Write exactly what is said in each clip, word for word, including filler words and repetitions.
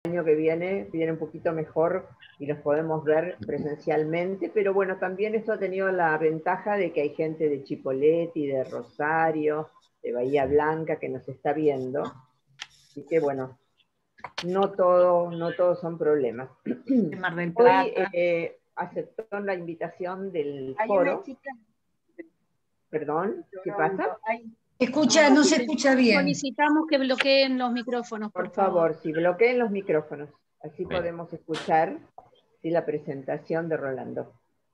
año que viene viene un poquito mejor y los podemos ver presencialmente, pero bueno, también esto ha tenido la ventaja de que hay gente de Chipoleti, de Rosario, de Bahía Blanca que nos está viendo, así que bueno, no todo, no todos son problemas. De Mar del Plata. Hoy eh, aceptó la invitación del Hay foro. una chica. Perdón, ¿qué pasa? Hay, Escucha, no se escucha bien. Solicitamos que bloqueen los micrófonos, por, Por favor, favor. si bloqueen los micrófonos, así Bien. podemos escuchar ¿sí? la presentación de Rolando.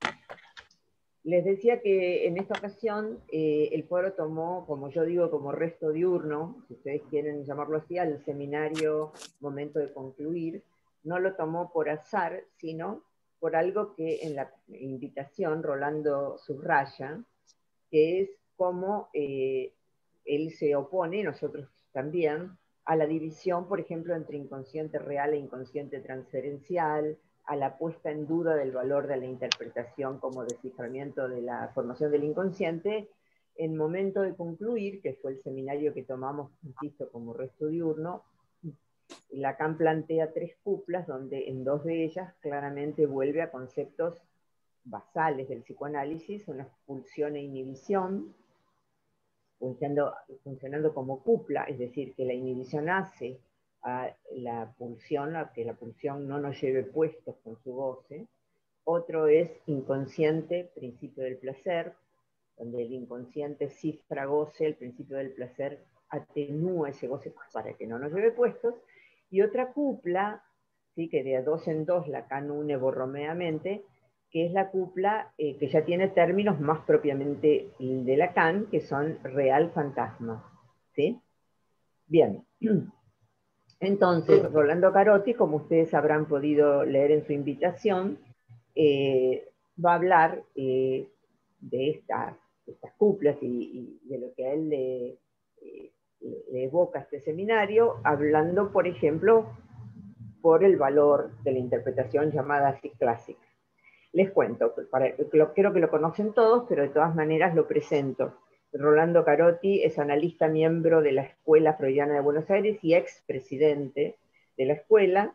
Les decía que en esta ocasión eh, el foro tomó, como yo digo, como resto diurno, si ustedes quieren llamarlo así, al seminario Momento de Concluir. No lo tomó por azar, sino por algo que en la invitación Rolando subraya, que es cómo eh, él se opone, nosotros también, a la división, por ejemplo, entre inconsciente real e inconsciente transferencial, a la puesta en duda del valor de la interpretación como desciframiento de la formación del inconsciente. En Momento de Concluir, que fue el seminario que tomamos, insisto, como resto diurno, Lacan plantea tres cuplas, donde en dos de ellas claramente vuelve a conceptos basales del psicoanálisis, una pulsión e inhibición, funcionando, funcionando como cupla, es decir, que la inhibición hace a la pulsión, a que la pulsión no nos lleve puestos con su goce. Otro es inconsciente, principio del placer, donde el inconsciente cifra goce, el principio del placer atenúa ese goce para que no nos lleve puestos. Y otra cupla, ¿sí? que de dos en dos Lacan une borromeamente, que es la cupla eh, que ya tiene términos más propiamente de Lacan, que son real-fantasma. ¿Sí? Bien. Entonces, Rolando Carotti, como ustedes habrán podido leer en su invitación, eh, va a hablar eh, de estas, estas cuplas y, y de lo que a él le, eh, le evoca este seminario, hablando, por ejemplo, por el valor de la interpretación llamada así clásica. Les cuento, para, lo, creo que lo conocen todos, pero de todas maneras lo presento. Rolando Carotti es analista miembro de la Escuela Freudiana de Buenos Aires y expresidente de la escuela,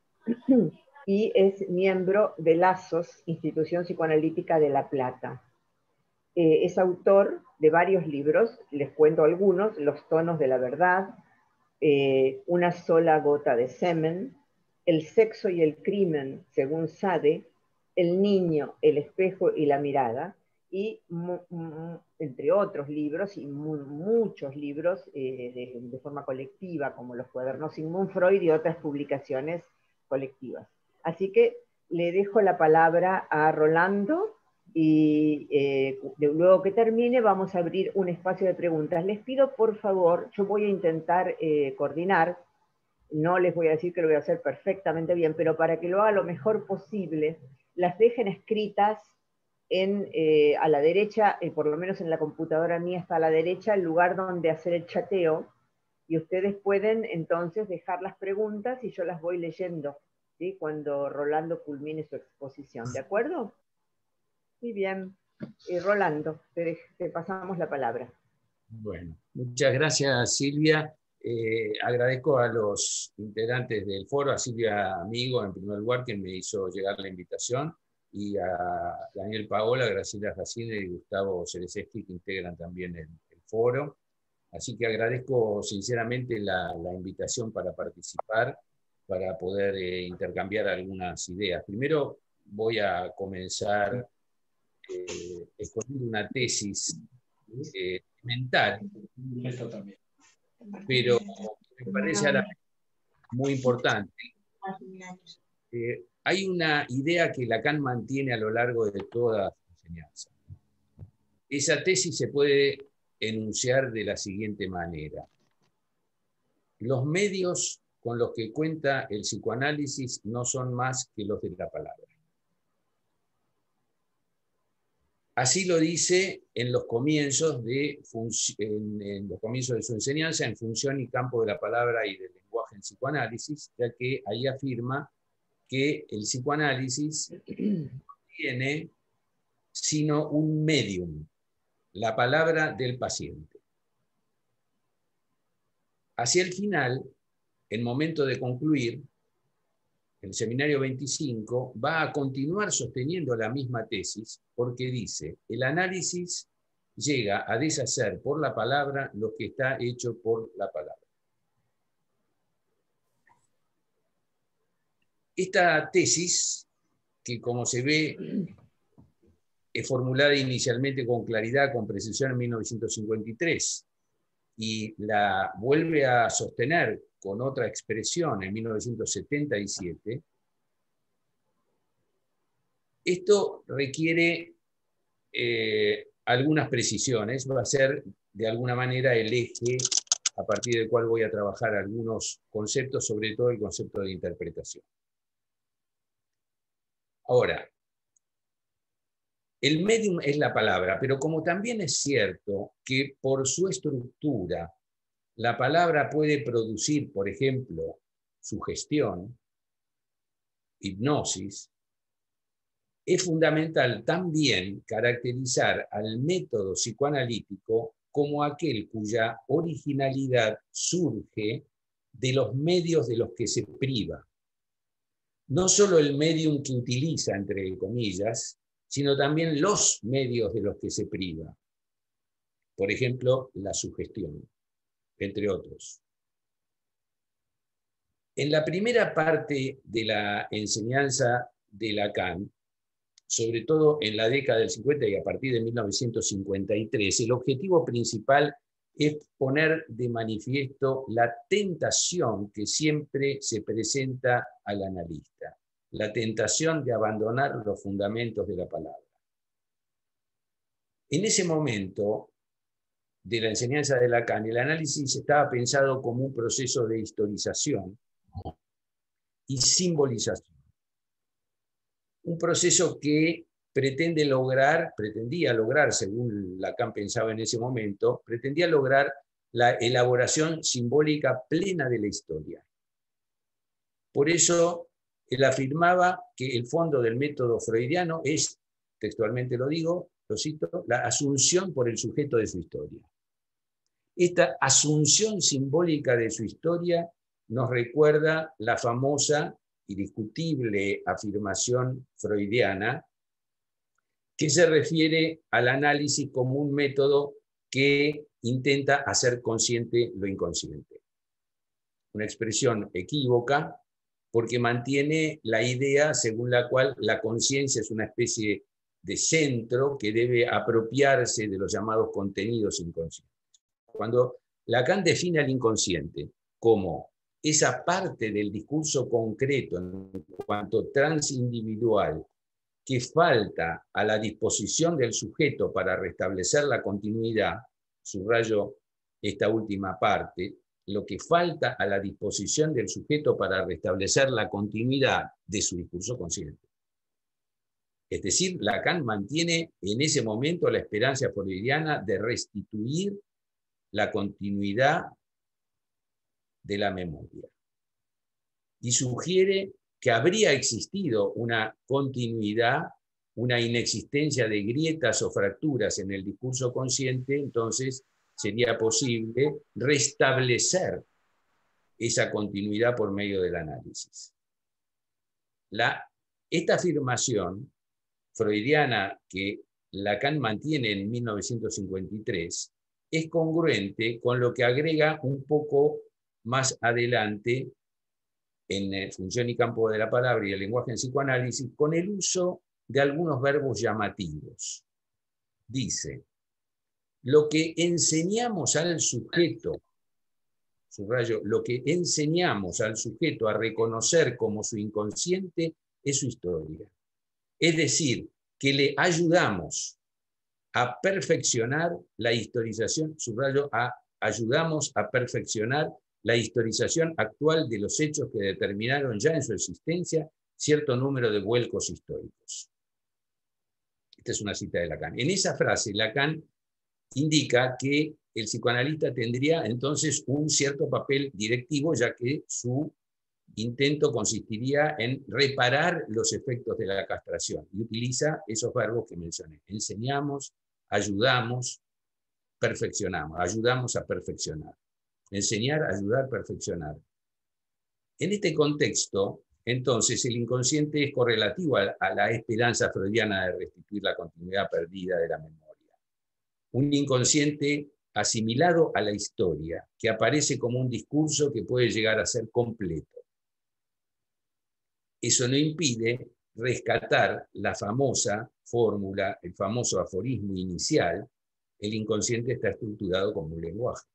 y es miembro de Lazos, Institución Psicoanalítica de La Plata. Eh, es autor de varios libros, les cuento algunos: Los tonos de la verdad, eh, Una sola gota de semen, El sexo y el crimen según Sade, El niño, el espejo y la mirada, y entre otros libros, y mu muchos libros eh, de, de forma colectiva, como los cuadernos Sigmund Freud y otras publicaciones colectivas. Así que le dejo la palabra a Rolando, y eh, luego que termine vamos a abrir un espacio de preguntas. Les pido por favor, yo voy a intentar eh, coordinar, no les voy a decir que lo voy a hacer perfectamente bien, pero para que lo haga lo mejor posible, las dejen escritas en, eh, a la derecha, eh, por lo menos en la computadora mía está a la derecha, el lugar donde hacer el chateo, y ustedes pueden entonces dejar las preguntas y yo las voy leyendo, ¿sí? Cuando Rolando culmine su exposición, ¿de acuerdo? Muy bien. Eh, Rolando, te, te pasamos la palabra. Bueno, muchas gracias, Silvia. Eh, agradezco a los integrantes del foro, a Silvia Amigo en primer lugar, que me hizo llegar la invitación, y a Daniel Paola, Graciela Jacine y Gustavo Cereseski, que integran también el, el foro. Así que agradezco sinceramente la, la invitación para participar, para poder eh, intercambiar algunas ideas. Primero voy a comenzar eh, escogiendo una tesis eh, mental, pero me parece ahora muy importante. Eh, hay una idea que Lacan mantiene a lo largo de toda su enseñanza. Esa tesis se puede enunciar de la siguiente manera: los medios con los que cuenta el psicoanálisis no son más que los de la palabra. Así lo dice en los comienzos de, en, en los comienzos de su enseñanza en Función y Campo de la Palabra y del Lenguaje en Psicoanálisis, ya que ahí afirma que el psicoanálisis no tiene sino un medium, la palabra del paciente. Hacia el final, en Momento de Concluir, el Seminario veinticinco, va a continuar sosteniendo la misma tesis porque dice, el análisis llega a deshacer por la palabra lo que está hecho por la palabra. Esta tesis, que como se ve es formulada inicialmente con claridad, con precisión en mil novecientos cincuenta y tres, y la vuelve a sostener con otra expresión en mil novecientos setenta y siete, esto requiere eh, algunas precisiones, va a ser de alguna manera el eje a partir del cual voy a trabajar algunos conceptos, sobre todo el concepto de interpretación. Ahora, el medium es la palabra, pero como también es cierto que por su estructura la palabra puede producir, por ejemplo, sugestión, hipnosis, es fundamental también caracterizar al método psicoanalítico como aquel cuya originalidad surge de los medios de los que se priva. No solo el medium que utiliza, entre comillas, sino también los medios de los que se priva. Por ejemplo, la sugestión, entre otros. En la primera parte de la enseñanza de Lacan, sobre todo en la década del cincuenta y a partir de mil novecientos cincuenta y tres, el objetivo principal es poner de manifiesto la tentación que siempre se presenta al analista, la tentación de abandonar los fundamentos de la palabra. En ese momento de la enseñanza de Lacan, el análisis estaba pensado como un proceso de historización y simbolización. Un proceso que pretende lograr, pretendía lograr, según Lacan pensaba en ese momento, pretendía lograr la elaboración simbólica plena de la historia. Por eso, él afirmaba que el fondo del método freudiano es, textualmente lo digo, lo cito, la asunción por el sujeto de su historia. Esta asunción simbólica de su historia nos recuerda la famosa y discutible afirmación freudiana que se refiere al análisis como un método que intenta hacer consciente lo inconsciente. Una expresión equívoca porque mantiene la idea según la cual la conciencia es una especie de centro que debe apropiarse de los llamados contenidos inconscientes. Cuando Lacan define al inconsciente como esa parte del discurso concreto en cuanto transindividual que falta a la disposición del sujeto para restablecer la continuidad, subrayo esta última parte, lo que falta a la disposición del sujeto para restablecer la continuidad de su discurso consciente. Es decir, Lacan mantiene en ese momento la esperanza freudiana de restituir la continuidad de la memoria. Y sugiere que habría existido una continuidad, una inexistencia de grietas o fracturas en el discurso consciente, entonces sería posible restablecer esa continuidad por medio del análisis. La, esta afirmación freudiana que Lacan mantiene en mil novecientos cincuenta y tres es congruente con lo que agrega un poco más adelante en Función y Campo de la Palabra y el Lenguaje en Psicoanálisis, con el uso de algunos verbos llamativos. Dice, lo que enseñamos al sujeto, subrayo, lo que enseñamos al sujeto a reconocer como su inconsciente es su historia. Es decir, que le ayudamos a perfeccionar la historización, subrayo, a, ayudamos a perfeccionar la historización actual de los hechos que determinaron ya en su existencia cierto número de vuelcos históricos. Esta es una cita de Lacan. En esa frase, Lacan indica que el psicoanalista tendría entonces un cierto papel directivo, ya que su intento consistiría en reparar los efectos de la castración. Y utiliza esos verbos que mencioné. Enseñamos, ayudamos, perfeccionamos. Ayudamos a perfeccionar. Enseñar, ayudar, perfeccionar. En este contexto, entonces el inconsciente es correlativo a, a la esperanza freudiana de restituir la continuidad perdida de la memoria. Un inconsciente asimilado a la historia, que aparece como un discurso que puede llegar a ser completo. Eso no impide rescatar la famosa fórmula, el famoso aforismo inicial: el inconsciente está estructurado como un lenguaje.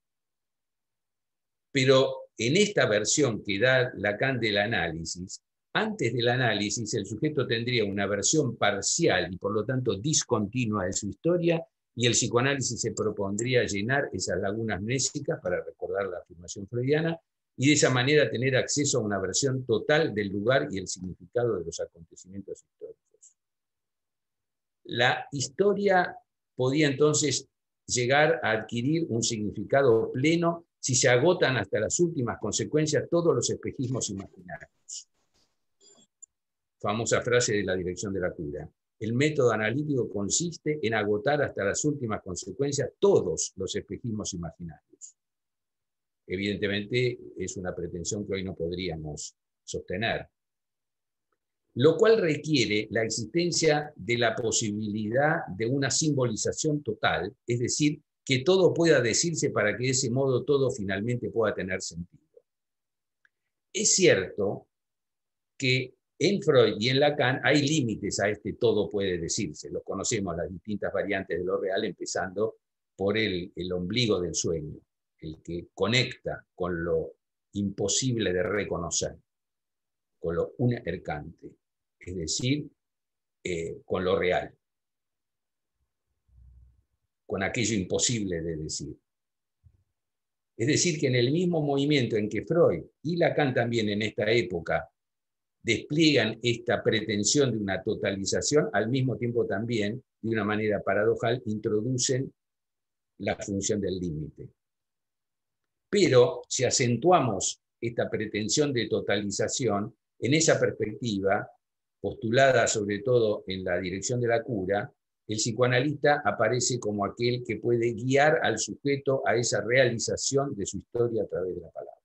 Pero en esta versión que da Lacan del análisis, antes del análisis el sujeto tendría una versión parcial y por lo tanto discontinua de su historia, y el psicoanálisis se propondría llenar esas lagunas mnésicas, para recordar la afirmación freudiana, y de esa manera tener acceso a una versión total del lugar y el significado de los acontecimientos históricos. La historia podía entonces llegar a adquirir un significado pleno si se agotan hasta las últimas consecuencias todos los espejismos imaginarios. Famosa frase de la dirección de la cura. El método analítico consiste en agotar hasta las últimas consecuencias todos los espejismos imaginarios. Evidentemente es una pretensión que hoy no podríamos sostener. Lo cual requiere la existencia de la posibilidad de una simbolización total, es decir, que todo pueda decirse para que de ese modo todo finalmente pueda tener sentido. Es cierto que en Freud y en Lacan hay límites a este todo puede decirse. Los conocemos, las distintas variantes de lo real, empezando por el, el ombligo del sueño, el que conecta con lo imposible de reconocer, con lo unercante, es decir, eh, con lo real, con aquello imposible de decir. Es decir, que en el mismo movimiento en que Freud y Lacan también en esta época despliegan esta pretensión de una totalización, al mismo tiempo también, de una manera paradojal, introducen la función del límite. Pero si acentuamos esta pretensión de totalización, en esa perspectiva, postulada sobre todo en la dirección de la cura, el psicoanalista aparece como aquel que puede guiar al sujeto a esa realización de su historia a través de la palabra.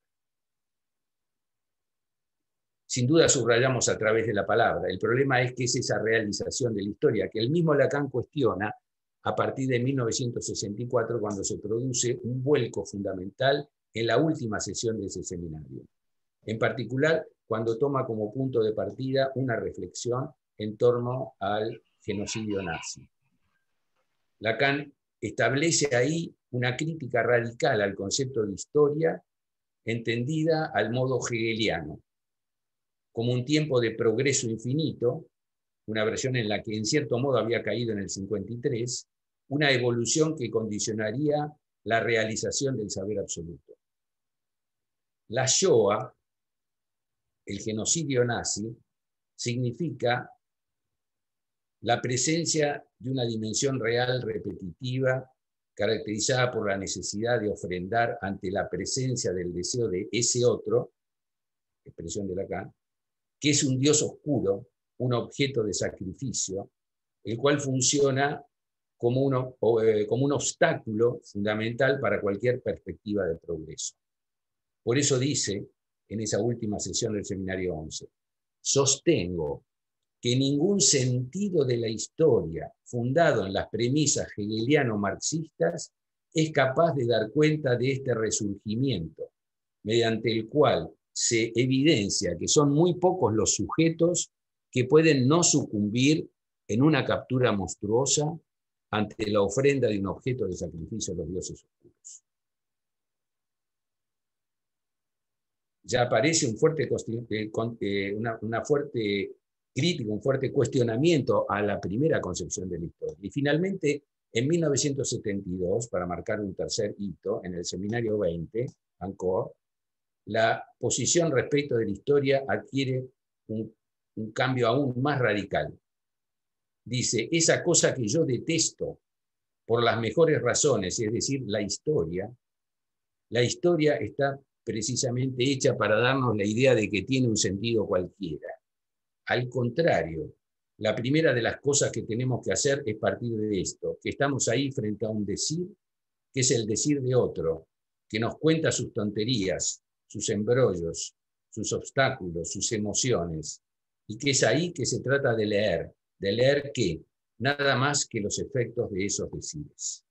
Sin duda subrayamos a través de la palabra. El problema es que es esa realización de la historia, que el mismo Lacan cuestiona a partir de mil novecientos sesenta y cuatro, cuando se produce un vuelco fundamental en la última sesión de ese seminario. En particular, cuando toma como punto de partida una reflexión en torno al genocidio nazi. Lacan establece ahí una crítica radical al concepto de historia, entendida al modo hegeliano, como un tiempo de progreso infinito, una versión en la que en cierto modo había caído en el cincuenta y tres, una evolución que condicionaría la realización del saber absoluto. La Shoah, el genocidio nazi, significa la presencia de una dimensión real repetitiva, caracterizada por la necesidad de ofrendar ante la presencia del deseo de ese otro, expresión de Lacan, que es un Dios oscuro, un objeto de sacrificio, el cual funciona como un, como un obstáculo fundamental para cualquier perspectiva de progreso. Por eso dice, en esa última sesión del Seminario once, sostengo que ningún sentido de la historia fundado en las premisas hegeliano-marxistas es capaz de dar cuenta de este resurgimiento, mediante el cual se evidencia que son muy pocos los sujetos que pueden no sucumbir en una captura monstruosa ante la ofrenda de un objeto de sacrificio a los dioses oscuros. Ya aparece un fuerte, una, una fuerte crítica, un fuerte cuestionamiento a la primera concepción de la historia. Y finalmente, en mil novecientos setenta y dos, para marcar un tercer hito, en el Seminario veinte, Ancor, la posición respecto de la historia adquiere un, un cambio aún más radical. Dice, esa cosa que yo detesto por las mejores razones, es decir, la historia, la historia está precisamente hecha para darnos la idea de que tiene un sentido cualquiera. Al contrario, la primera de las cosas que tenemos que hacer es partir de esto, que estamos ahí frente a un decir, que es el decir de otro, que nos cuenta sus tonterías, sus embrollos, sus obstáculos, sus emociones, y que es ahí que se trata de leer. ¿De leer qué? Nada más que los efectos de esos decires.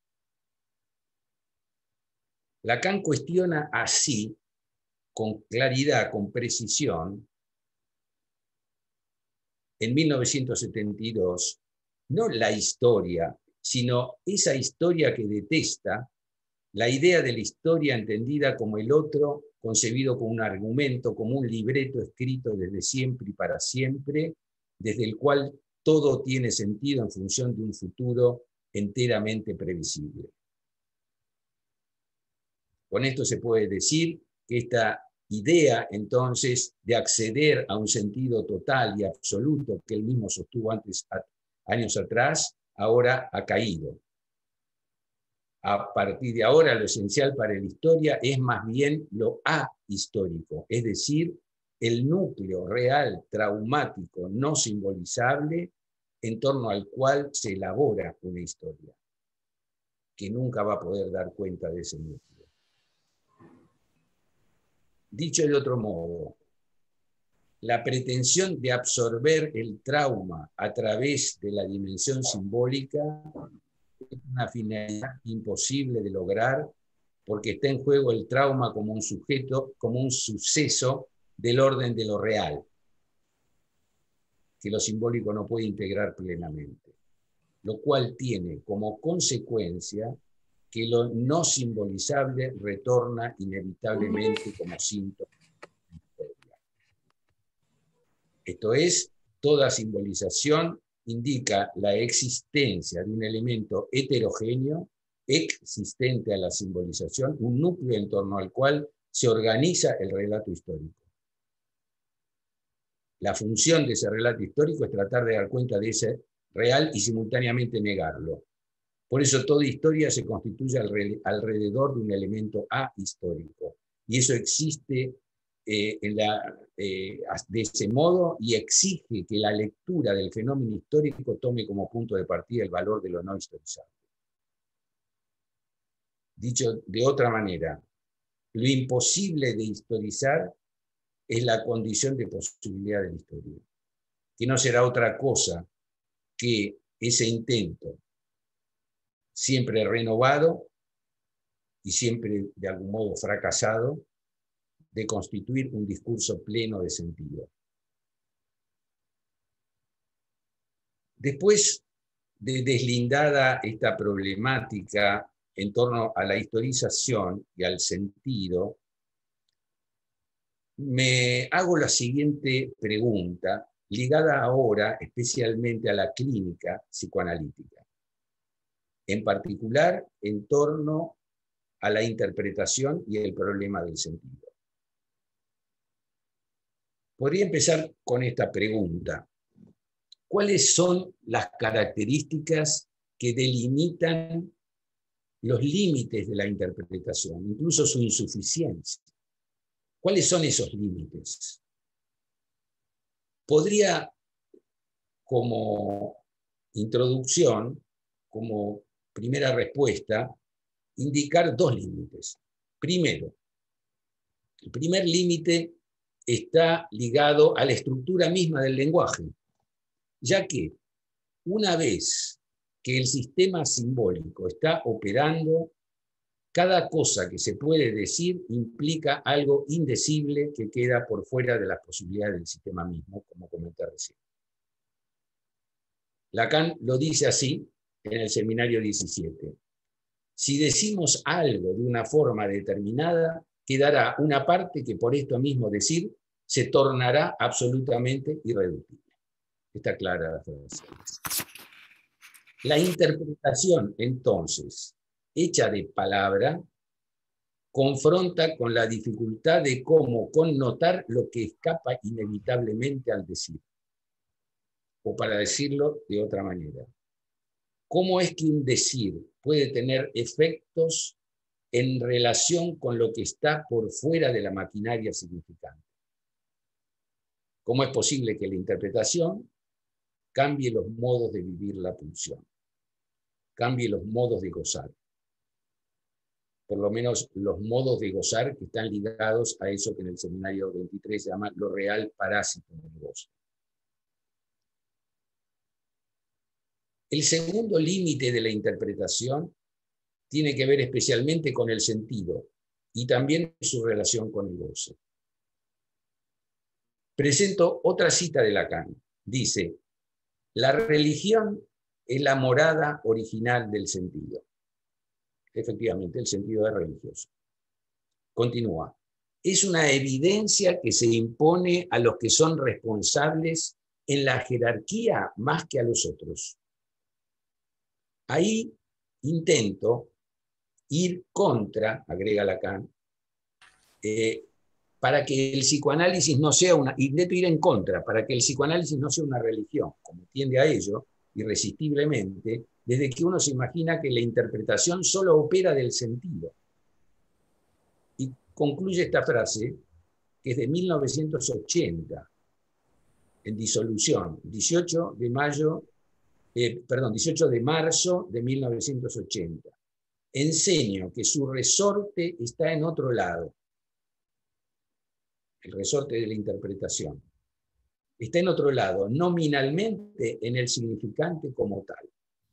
Lacan cuestiona así, con claridad, con precisión, en mil novecientos setenta y dos, no la historia, sino esa historia que detesta, la idea de la historia entendida como el otro, concebido como un argumento, como un libreto escrito desde siempre y para siempre, desde el cual todo tiene sentido en función de un futuro enteramente previsible. Con esto se puede decir que esta idea, entonces, de acceder a un sentido total y absoluto que él mismo sostuvo antes, años atrás, ahora ha caído. A partir de ahora, lo esencial para la historia es más bien lo ahistórico, es decir, el núcleo real, traumático, no simbolizable, en torno al cual se elabora una historia, que nunca va a poder dar cuenta de ese núcleo. Dicho de otro modo, la pretensión de absorber el trauma a través de la dimensión simbólica es una finalidad imposible de lograr porque está en juego el trauma como un sujeto, como un suceso del orden de lo real, que lo simbólico no puede integrar plenamente, lo cual tiene como consecuencia que lo no simbolizable retorna inevitablemente como síntoma. Esto es, toda simbolización indica la existencia de un elemento heterogéneo existente a la simbolización, un núcleo en torno al cual se organiza el relato histórico. La función de ese relato histórico es tratar de dar cuenta de ese real y simultáneamente negarlo. Por eso toda historia se constituye alrededor de un elemento ahistórico. Y eso existe eh, en la, eh, de ese modo y exige que la lectura del fenómeno histórico tome como punto de partida el valor de lo no historizable. Dicho de otra manera, lo imposible de historizar es la condición de posibilidad de la historia, que no será otra cosa que ese intento siempre renovado y siempre de algún modo fracasado de constituir un discurso pleno de sentido. Después de deslindada esta problemática en torno a la historización y al sentido, me hago la siguiente pregunta, ligada ahora especialmente a la clínica psicoanalítica, en particular en torno a la interpretación y el problema del sentido. Podría empezar con esta pregunta. ¿Cuáles son las características que delimitan los límites de la interpretación, incluso su insuficiencia? ¿Cuáles son esos límites? Podría, como introducción, como primera respuesta, indicar dos límites. Primero, el primer límite está ligado a la estructura misma del lenguaje, ya que una vez que el sistema simbólico está operando, cada cosa que se puede decir implica algo indecible que queda por fuera de las posibilidades del sistema mismo, como comenté recién. Lacan lo dice así en el Seminario diecisiete. Si decimos algo de una forma determinada, quedará una parte que por esto mismo decir se tornará absolutamente irreductible. Está clara la frase. La interpretación, entonces, hecha de palabra, confronta con la dificultad de cómo connotar lo que escapa inevitablemente al decir. O para decirlo de otra manera, ¿cómo es que un decir puede tener efectos en relación con lo que está por fuera de la maquinaria significante? ¿Cómo es posible que la interpretación cambie los modos de vivir la pulsión, cambie los modos de gozar? por lo menos los modos de gozar que están ligados a eso que en el seminario veintitrés se llama lo real parásito del gozo. El segundo límite de la interpretación tiene que ver especialmente con el sentido y también su relación con el gozo. Presento otra cita de Lacan. Dice, la religión es la morada original del sentido. Efectivamente, el sentido es religioso. Continúa. Es una evidencia que se impone a los que son responsables en la jerarquía más que a los otros. Ahí intento ir contra, agrega Lacan, eh, para que el psicoanálisis no sea una, intento ir en contra, para que el psicoanálisis no sea una religión, como tiende a ello, irresistiblemente, desde que uno se imagina que la interpretación solo opera del sentido. Y concluye esta frase, que es de mil novecientos ochenta, en Disolución, dieciocho de mayo, eh, perdón, dieciocho de marzo de mil novecientos ochenta. Enseño que su resorte está en otro lado. El resorte de la interpretación. Está en otro lado, nominalmente en el significante como tal.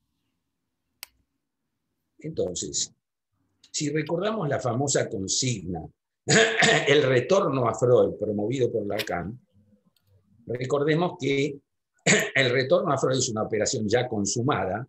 Entonces, si recordamos la famosa consigna, el retorno a Freud, promovido por Lacan, recordemos que el retorno a Freud es una operación ya consumada,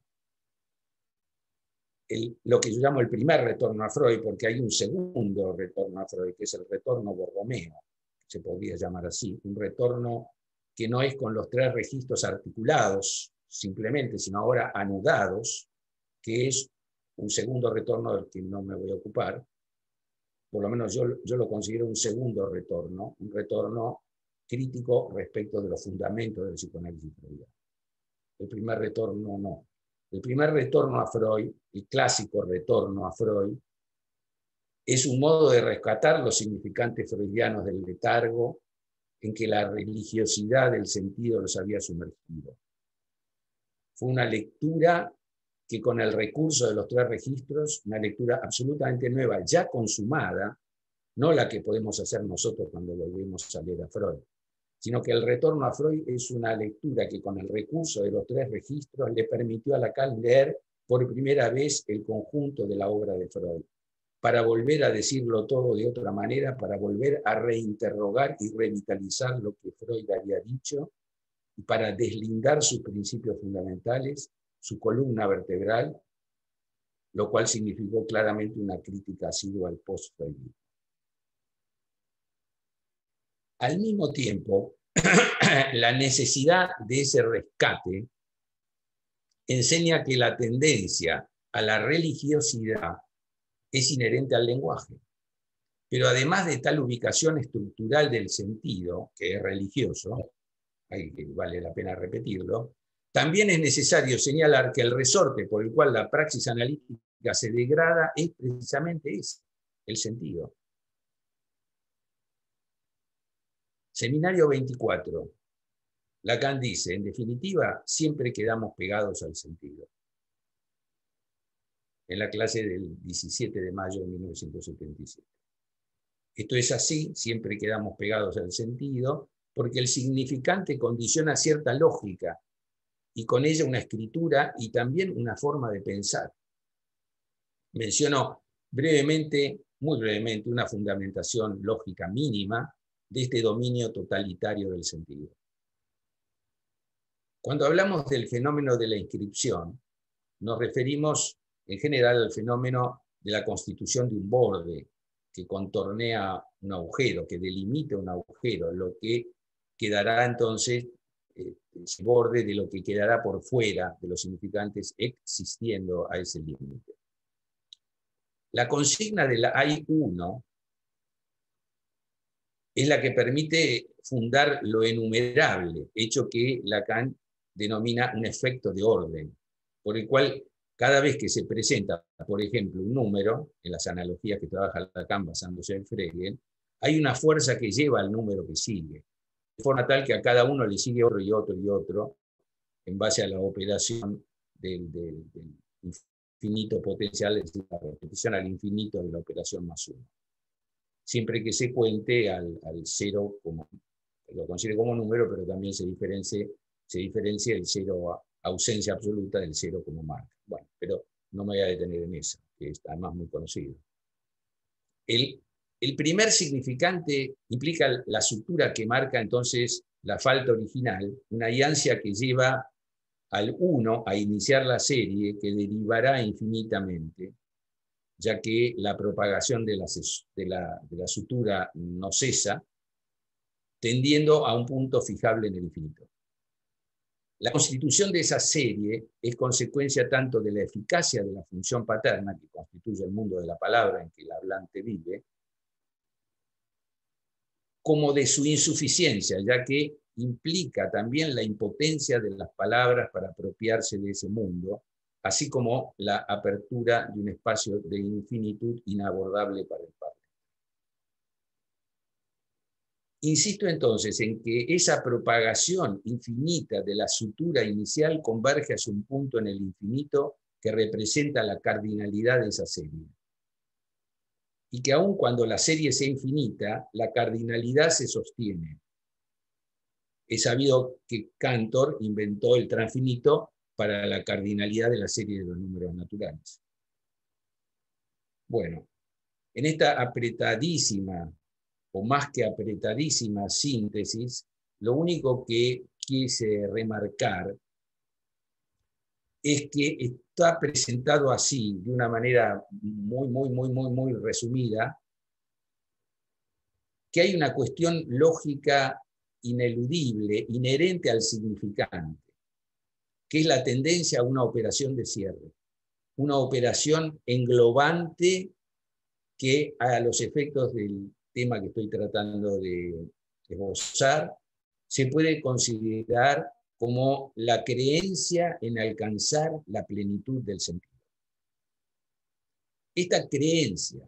el, lo que yo llamo el primer retorno a Freud, porque hay un segundo retorno a Freud, que es el retorno borromeo, se podría llamar así, un retorno que no es con los tres registros articulados simplemente, sino ahora anudados, que es un segundo retorno del que no me voy a ocupar. Por lo menos yo, yo lo considero un segundo retorno, un retorno crítico respecto de los fundamentos del psicoanálisis freudiano. El primer retorno no. El primer retorno a Freud, el clásico retorno a Freud, es un modo de rescatar los significantes freudianos del letargo en que la religiosidad del sentido los había sumergido. Fue una lectura que con el recurso de los tres registros, una lectura absolutamente nueva, ya consumada, no la que podemos hacer nosotros cuando volvemos a leer a Freud, sino que el retorno a Freud es una lectura que con el recurso de los tres registros le permitió a Lacan leer por primera vez el conjunto de la obra de Freud, para volver a decirlo todo de otra manera, para volver a reinterrogar y revitalizar lo que Freud había dicho, y para deslindar sus principios fundamentales, su columna vertebral, lo cual significó claramente una crítica asidua al post-freudismo. Al mismo tiempo, la necesidad de ese rescate enseña que la tendencia a la religiosidad es inherente al lenguaje. Pero además de tal ubicación estructural del sentido, que es religioso, ahí vale la pena repetirlo, también es necesario señalar que el resorte por el cual la praxis analítica se degrada es precisamente ese, el sentido. Seminario veinticuatro. Lacan dice, en definitiva, siempre quedamos pegados al sentido. En la clase del diecisiete de mayo de mil novecientos setenta y siete. Esto es así, siempre quedamos pegados al sentido, porque el significante condiciona cierta lógica, y con ella una escritura y también una forma de pensar. Menciono brevemente, muy brevemente, una fundamentación lógica mínima de este dominio totalitario del sentido. Cuando hablamos del fenómeno de la inscripción, nos referimos en general al fenómeno de la constitución de un borde que contornea un agujero, que delimita un agujero, lo que quedará entonces ese borde de lo que quedará por fuera de los significantes existiendo a ese límite. La consigna de la hay uno es la que permite fundar lo enumerable, hecho que Lacan denomina un efecto de orden, por el cual cada vez que se presenta, por ejemplo, un número, en las analogías que trabaja Lacan basándose en Frege, hay una fuerza que lleva al número que sigue, de forma tal que a cada uno le sigue otro y otro y otro, en base a la operación del, del, del finito potencial, es decir, la repetición al infinito de la operación más uno. Siempre que se cuente al, al cero, como, lo considere como número, pero también se diferencie, se diferencia el cero a ausencia absoluta del cero como marca. Bueno, pero no me voy a detener en eso, que es además muy conocido. El, el primer significante implica la sutura que marca entonces la falta original, una iancia que lleva al uno a iniciar la serie que derivará infinitamente, ya que la propagación de la, de la, de la sutura no cesa, tendiendo a un punto fijable en el infinito. La constitución de esa serie es consecuencia tanto de la eficacia de la función paterna, que constituye el mundo de la palabra en que el hablante vive, como de su insuficiencia, ya que implica también la impotencia de las palabras para apropiarse de ese mundo, así como la apertura de un espacio de infinitud inabordable para el Padre. Insisto entonces en que esa propagación infinita de la sutura inicial converge hacia un punto en el infinito que representa la cardinalidad de esa serie. Y que aun cuando la serie sea infinita, la cardinalidad se sostiene. Es sabido que Cantor inventó el transfinito para la cardinalidad de la serie de los números naturales. Bueno, en esta apretadísima, o más que apretadísima síntesis, lo único que quise remarcar es que está presentado así, de una manera muy, muy, muy, muy, muy resumida, que hay una cuestión lógica ineludible, inherente al significante, que es la tendencia a una operación de cierre, una operación englobante que a los efectos del tema que estoy tratando de esbozar, se puede considerar como la creencia en alcanzar la plenitud del sentido. Esta creencia,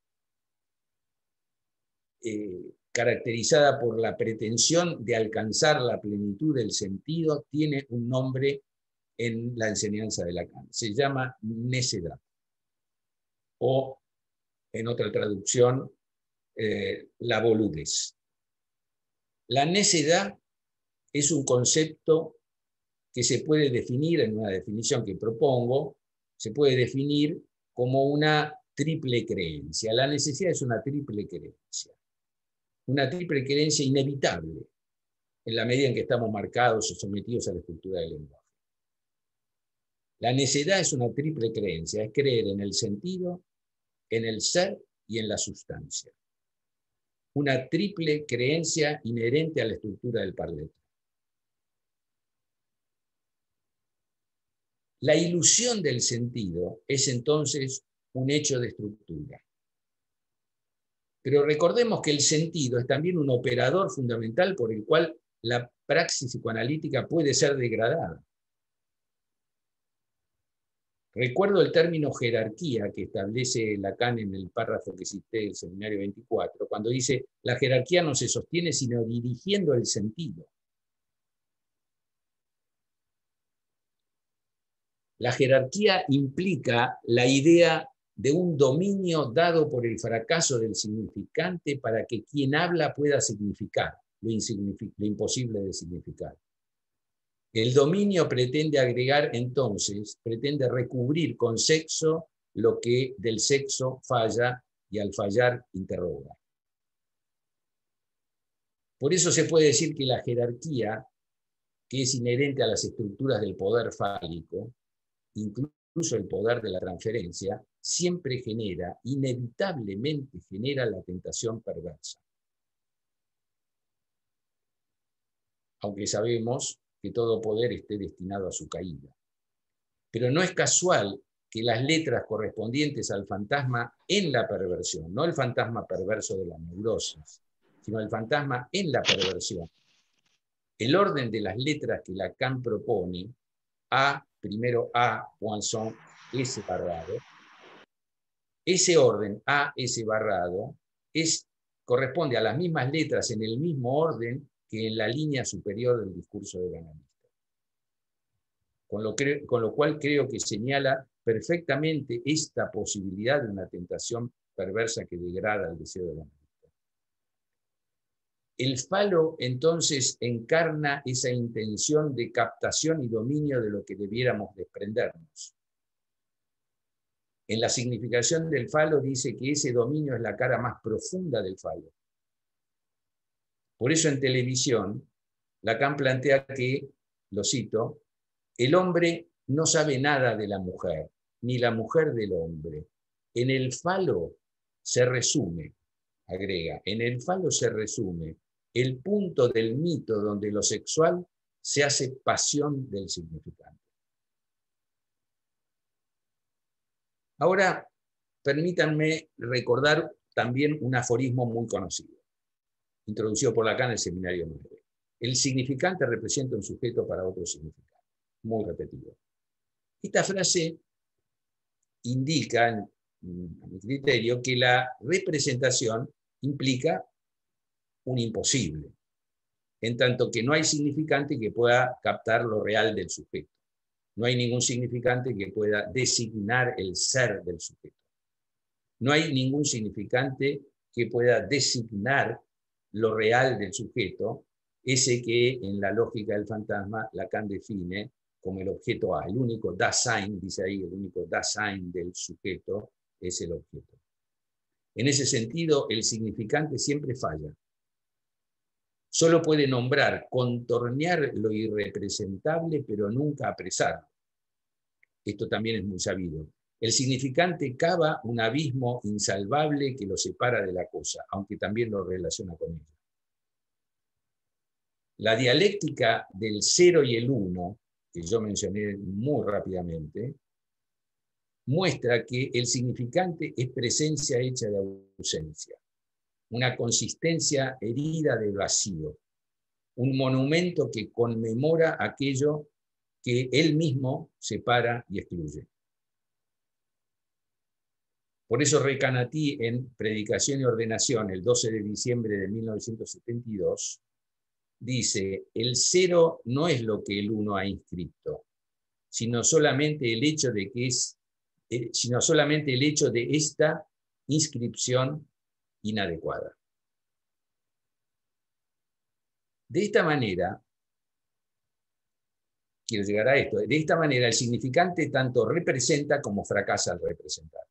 eh, caracterizada por la pretensión de alcanzar la plenitud del sentido, tiene un nombre en la enseñanza de Lacan. Se llama necedad. O, en otra traducción, eh, la boludez. La necedad es un concepto que se puede definir, en una definición que propongo, se puede definir como una triple creencia. La necesidad es una triple creencia. Una triple creencia inevitable, en la medida en que estamos marcados o sometidos a la estructura del lenguaje. La necedad es una triple creencia, es creer en el sentido, en el ser y en la sustancia. Una triple creencia inherente a la estructura del par lettres. La ilusión del sentido es entonces un hecho de estructura. Pero recordemos que el sentido es también un operador fundamental por el cual la praxis psicoanalítica puede ser degradada. Recuerdo el término jerarquía que establece Lacan en el párrafo que cité del seminario veinticuatro, cuando dice, la jerarquía no se sostiene sino dirigiendo el sentido. La jerarquía implica la idea de un dominio dado por el fracaso del significante para que quien habla pueda significar lo, lo imposible de significar. El dominio pretende agregar entonces, pretende recubrir con sexo lo que del sexo falla y al fallar interroga. Por eso se puede decir que la jerarquía, que es inherente a las estructuras del poder fálico, incluso el poder de la transferencia, siempre genera, inevitablemente genera la tentación perversa. Aunque sabemos que todo poder esté destinado a su caída. Pero no es casual que las letras correspondientes al fantasma en la perversión, no el fantasma perverso de la neurosis, sino el fantasma en la perversión, el orden de las letras que Lacan propone, A, primero A, Poinçon, S barrado, ese orden A, S barrado, es, corresponde a las mismas letras en el mismo orden que en la línea superior del discurso del analista. Con lo, con lo cual creo que señala perfectamente esta posibilidad de una tentación perversa que degrada el deseo de la mujer. El falo entonces encarna esa intención de captación y dominio de lo que debiéramos desprendernos. En la significación del falo dice que ese dominio es la cara más profunda del falo. Por eso en televisión, Lacan plantea que, lo cito, el hombre no sabe nada de la mujer, ni la mujer del hombre. En el falo se resume, agrega, en el falo se resume el punto del mito donde lo sexual se hace pasión del significante. Ahora, permítanme recordar también un aforismo muy conocido, introducido por Lacan en el Seminario nueve. El significante representa un sujeto para otro significante. Muy repetido. Esta frase indica, a mi criterio, que la representación implica un imposible, en tanto que no hay significante que pueda captar lo real del sujeto. No hay ningún significante que pueda designar el ser del sujeto. No hay ningún significante que pueda designar lo real del sujeto, ese que en la lógica del fantasma Lacan define como el objeto A. El único Dasein, dice ahí, el único Dasein del sujeto es el objeto. En ese sentido, el significante siempre falla. Solo puede nombrar, contornear lo irrepresentable, pero nunca apresarlo. Esto también es muy sabido. El significante cava un abismo insalvable que lo separa de la cosa, aunque también lo relaciona con ella. La dialéctica del cero y el uno, que yo mencioné muy rápidamente, muestra que el significante es presencia hecha de ausencia, una consistencia herida de vacío, un monumento que conmemora aquello que él mismo separa y excluye. Por eso Recanatí, en Predicación y Ordenación, el doce de diciembre de mil novecientos setenta y dos, dice, el cero no es lo que el uno ha inscrito, sino solamente el hecho de que es, eh, sino solamente el hecho de esta inscripción inadecuada. De esta manera, quiero llegar a esto, de esta manera el significante tanto representa como fracasa al representar.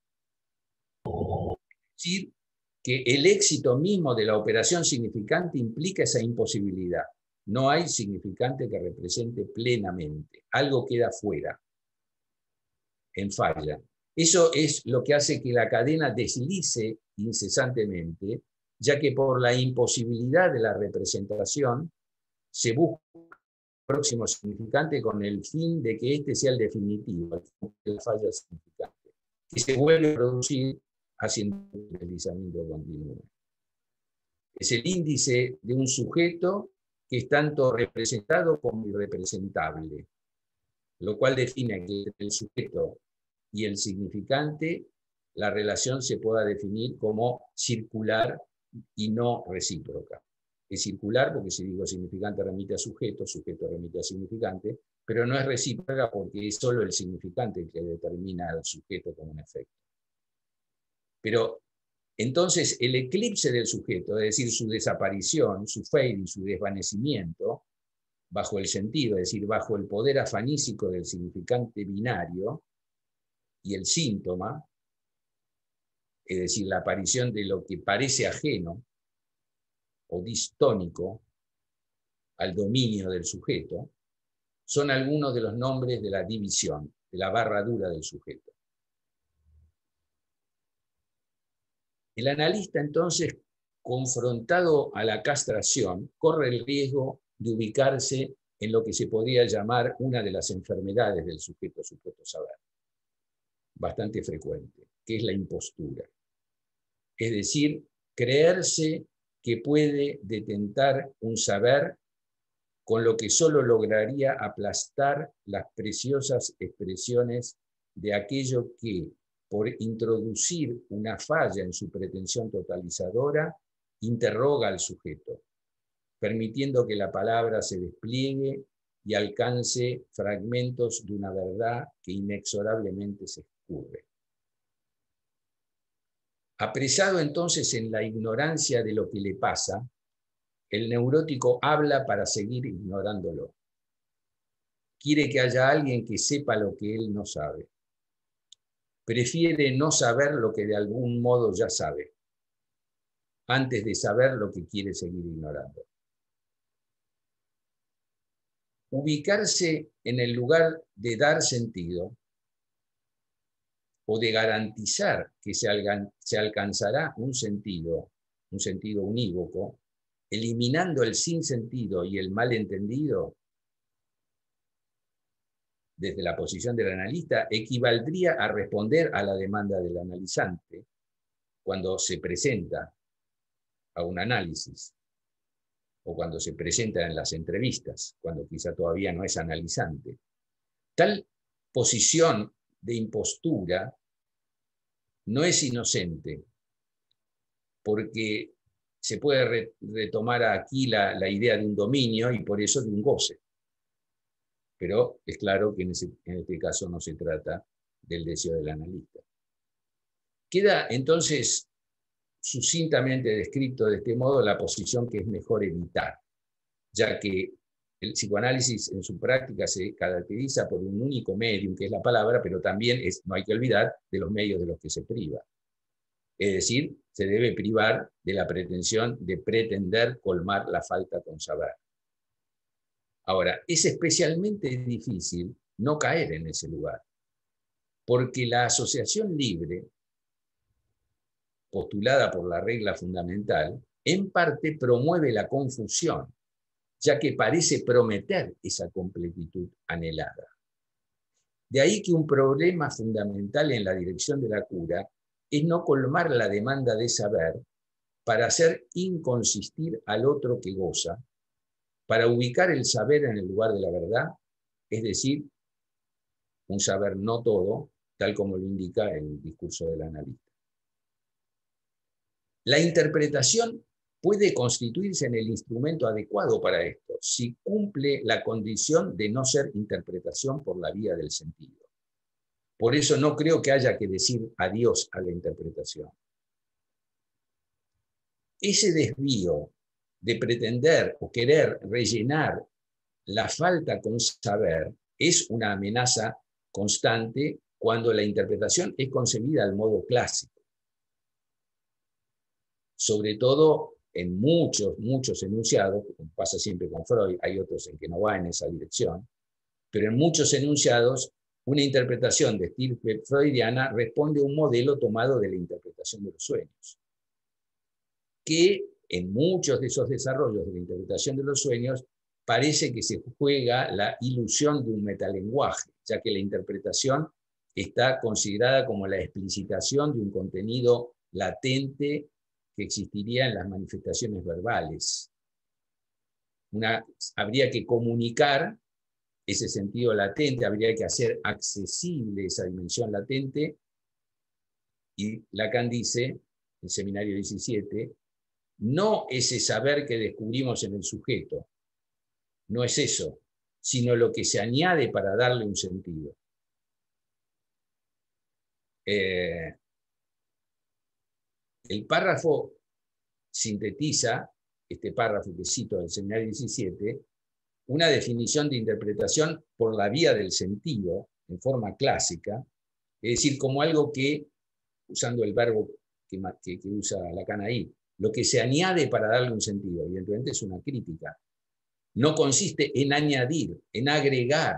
Es decir, que el éxito mismo de la operación significante implica esa imposibilidad. No hay significante que represente plenamente. Algo queda fuera, en falla. Eso es lo que hace que la cadena deslice incesantemente, ya que por la imposibilidad de la representación se busca el próximo significante con el fin de que este sea el definitivo, la falla significante, que se vuelve a producir haciendo un deslizamiento continuo. Es el índice de un sujeto que es tanto representado como irrepresentable, lo cual define que entre el sujeto y el significante la relación se pueda definir como circular y no recíproca. Es circular porque si digo significante remite a sujeto, sujeto remite a significante, pero no es recíproca porque es solo el significante que determina al sujeto como un efecto. Pero entonces el eclipse del sujeto, es decir, su desaparición, su fading, su desvanecimiento, bajo el sentido, es decir, bajo el poder afanísico del significante binario y el síntoma, es decir, la aparición de lo que parece ajeno o distónico al dominio del sujeto, son algunos de los nombres de la división, de la barra dura del sujeto. El analista, entonces, confrontado a la castración, corre el riesgo de ubicarse en lo que se podría llamar una de las enfermedades del sujeto, supuesto saber, bastante frecuente, que es la impostura. Es decir, creerse que puede detentar un saber con lo que solo lograría aplastar las preciosas expresiones de aquello que, por introducir una falla en su pretensión totalizadora, interroga al sujeto, permitiendo que la palabra se despliegue y alcance fragmentos de una verdad que inexorablemente se escurre. Apresado entonces en la ignorancia de lo que le pasa, el neurótico habla para seguir ignorándolo. Quiere que haya alguien que sepa lo que él no sabe. Prefiere no saber lo que de algún modo ya sabe, antes de saber lo que quiere seguir ignorando. Ubicarse en el lugar de dar sentido o de garantizar que se, algan, se alcanzará un sentido, un sentido unívoco, eliminando el sinsentido y el malentendido, desde la posición del analista, equivaldría a responder a la demanda del analizante cuando se presenta a un análisis, o cuando se presenta en las entrevistas, cuando quizá todavía no es analizante. Tal posición de impostura no es inocente, porque se puede re retomar aquí la, la idea de un dominio y por eso de un goce. Pero es claro que en, ese, en este caso no se trata del deseo del analista. Queda entonces sucintamente descrito de este modo la posición que es mejor evitar, ya que el psicoanálisis en su práctica se caracteriza por un único medium, que es la palabra, pero también es, no hay que olvidar de los medios de los que se priva. Es decir, se debe privar de la pretensión de pretender colmar la falta con saber. Ahora, es especialmente difícil no caer en ese lugar, porque la asociación libre, postulada por la regla fundamental, en parte promueve la confusión, ya que parece prometer esa completitud anhelada. De ahí que un problema fundamental en la dirección de la cura es no colmar la demanda de saber para hacer inconsistir al otro que goza, para ubicar el saber en el lugar de la verdad, es decir, un saber no todo, tal como lo indica el discurso del analista. La interpretación puede constituirse en el instrumento adecuado para esto, si cumple la condición de no ser interpretación por la vía del sentido. Por eso no creo que haya que decir adiós a la interpretación. Ese desvío de pretender o querer rellenar la falta con saber es una amenaza constante cuando la interpretación es concebida al modo clásico. Sobre todo en muchos, muchos enunciados, como pasa siempre con Freud, hay otros en que no va en esa dirección, pero en muchos enunciados, una interpretación de estirpe freudiana responde a un modelo tomado de la interpretación de los sueños, que en muchos de esos desarrollos de la interpretación de los sueños parece que se juega la ilusión de un metalenguaje, ya que la interpretación está considerada como la explicitación de un contenido latente que existiría en las manifestaciones verbales. Una, habría que comunicar ese sentido latente, habría que hacer accesible esa dimensión latente, y Lacan dice, el Seminario diecisiete, no ese saber que descubrimos en el sujeto, no es eso, sino lo que se añade para darle un sentido. Eh, el párrafo sintetiza, este párrafo que cito del Seminario diecisiete, una definición de interpretación por la vía del sentido, en forma clásica, es decir, como algo que, usando el verbo que, que, que usa Lacan ahí, lo que se añade para darle un sentido, evidentemente es una crítica. No consiste en añadir, en agregar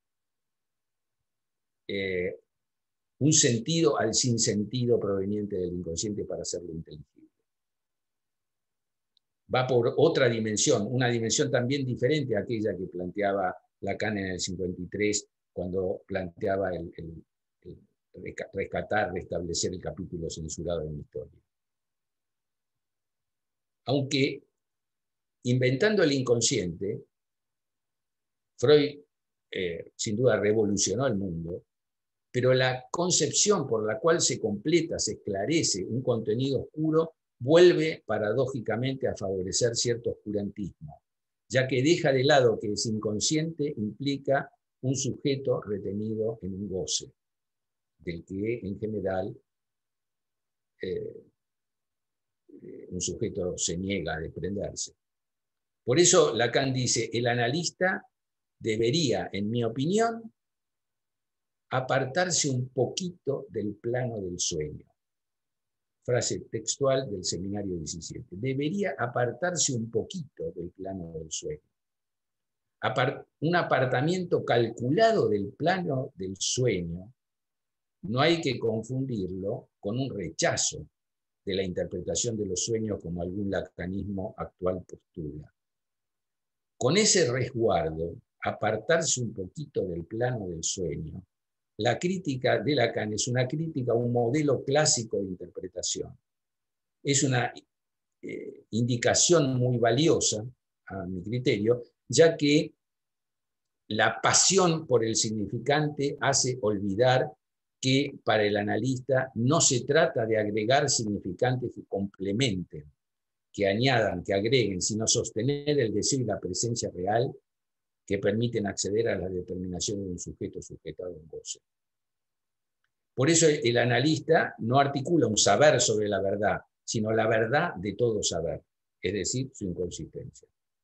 eh, un sentido al sinsentido proveniente del inconsciente para hacerlo inteligible. Va por otra dimensión, una dimensión también diferente a aquella que planteaba Lacan en el cincuenta y tres, cuando planteaba el, el, el rescatar, restablecer el capítulo censurado en la historia. Aunque, inventando el inconsciente, Freud eh, sin duda revolucionó el mundo, pero la concepción por la cual se completa, se esclarece un contenido oscuro, vuelve paradójicamente a favorecer cierto oscurantismo, ya que deja de lado que es inconsciente implica un sujeto retenido en un goce, del que en general eh, un sujeto se niega a desprenderse. Por eso Lacan dice, el analista debería, en mi opinión, apartarse un poquito del plano del sueño. Frase textual del seminario diecisiete. Debería apartarse un poquito del plano del sueño. Apart- un apartamiento calculado del plano del sueño no hay que confundirlo con un rechazo de la interpretación de los sueños como algún lacanismo actual postula. Con ese resguardo, apartarse un poquito del plano del sueño, la crítica de Lacan es una crítica a un modelo clásico de interpretación. Es una eh, indicación muy valiosa, a mi criterio, ya que la pasión por el significante hace olvidar que para el analista no se trata de agregar significantes que complementen, que añadan, que agreguen, sino sostener el deseo y la presencia real que permiten acceder a la determinación de un sujeto sujetado en goce. Por eso el analista no articula un saber sobre la verdad, sino la verdad de todo saber, es decir, su inconsistencia.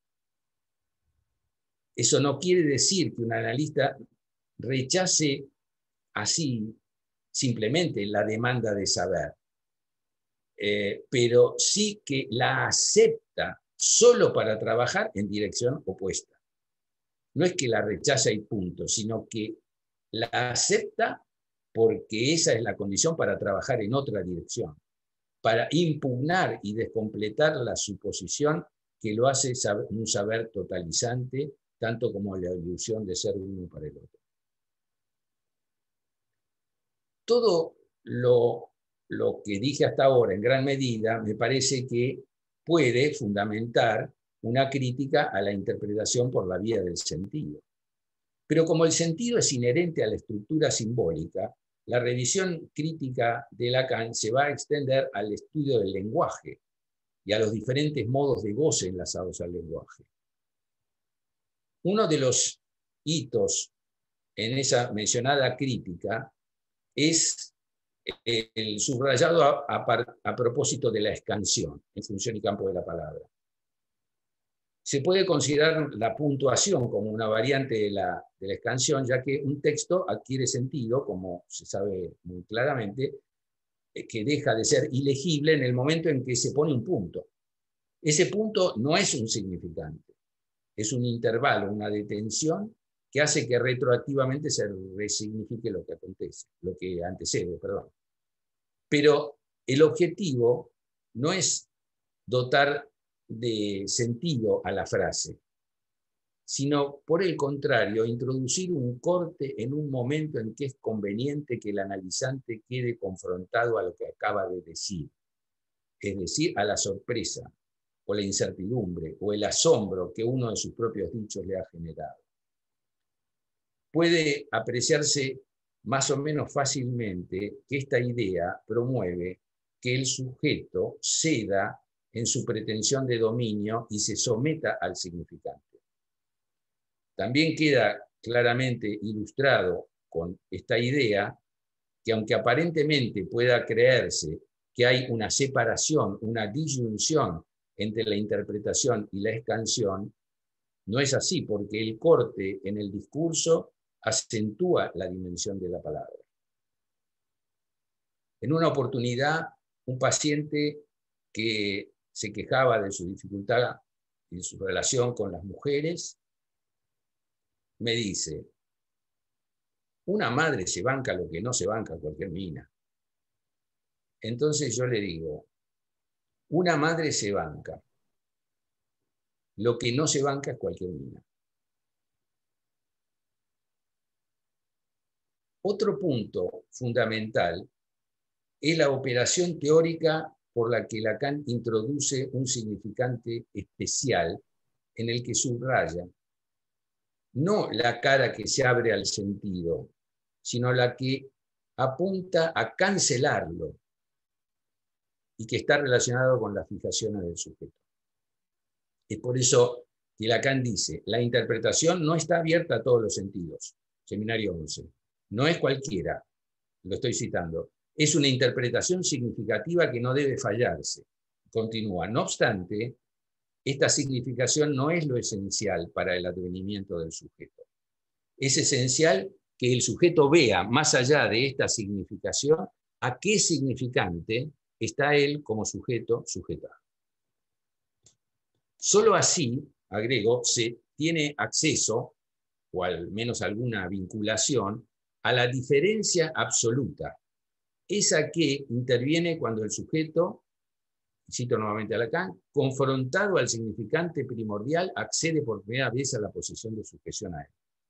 Eso no quiere decir que un analista rechace así simplemente la demanda de saber, eh, pero sí que la acepta solo para trabajar en dirección opuesta. No es que la rechaza y punto, sino que la acepta porque esa es la condición para trabajar en otra dirección, para impugnar y descompletar la suposición que lo hace un saber totalizante, tanto como la ilusión de ser uno para el otro. Todo lo, lo que dije hasta ahora, en gran medida, me parece que puede fundamentar una crítica a la interpretación por la vía del sentido. Pero como el sentido es inherente a la estructura simbólica, la revisión crítica de Lacan se va a extender al estudio del lenguaje y a los diferentes modos de goce enlazados al lenguaje. Uno de los hitos en esa mencionada crítica es el subrayado a, a, a propósito de la escansión, en función y campo de la palabra. Se puede considerar la puntuación como una variante de la, de la escansión, ya que un texto adquiere sentido, como se sabe muy claramente, que deja de ser ilegible en el momento en que se pone un punto. Ese punto no es un significante, es un intervalo, una detención que hace que retroactivamente se resignifique lo que acontece, lo que antecede, perdón. Pero el objetivo no es dotar de sentido a la frase, sino por el contrario, introducir un corte en un momento en que es conveniente que el analizante quede confrontado a lo que acaba de decir, es decir, a la sorpresa, o la incertidumbre, o el asombro que uno de sus propios dichos le ha generado. Puede apreciarse más o menos fácilmente que esta idea promueve que el sujeto ceda en su pretensión de dominio y se someta al significante. También queda claramente ilustrado con esta idea que aunque aparentemente pueda creerse que hay una separación, una disyunción entre la interpretación y la escansión, no es así, porque el corte en el discurso acentúa la dimensión de la palabra. En una oportunidad, un paciente que se quejaba de su dificultad en su relación con las mujeres, me dice, una madre se banca lo que no se banca cualquier mina. Entonces yo le digo, una madre se banca lo que no se banca es cualquier mina. Otro punto fundamental es la operación teórica por la que Lacan introduce un significante especial en el que subraya no la cara que se abre al sentido, sino la que apunta a cancelarlo y que está relacionado con la fijación del sujeto. Es por eso que Lacan dice, la interpretación no está abierta a todos los sentidos. Seminario once. No es cualquiera, lo estoy citando. Es una interpretación significativa que no debe fallarse. Continúa. No obstante, esta significación no es lo esencial para el advenimiento del sujeto. Es esencial que el sujeto vea, más allá de esta significación, a qué significante está él como sujeto sujetado. Solo así, agrego, se tiene acceso, o al menos alguna vinculación, a la diferencia absoluta, esa que interviene cuando el sujeto, cito nuevamente a Lacan, confrontado al significante primordial, accede por primera vez a la posición de sujeción a él.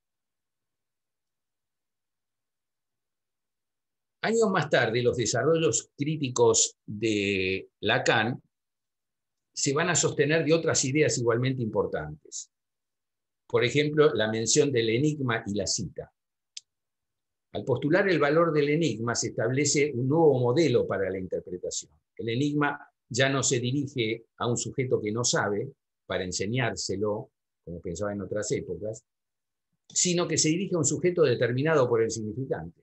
Años más tarde, los desarrollos críticos de Lacan se van a sostener de otras ideas igualmente importantes. Por ejemplo, la mención del enigma y la cita. Al postular el valor del enigma se establece un nuevo modelo para la interpretación. El enigma ya no se dirige a un sujeto que no sabe, para enseñárselo, como pensaba en otras épocas, sino que se dirige a un sujeto determinado por el significante.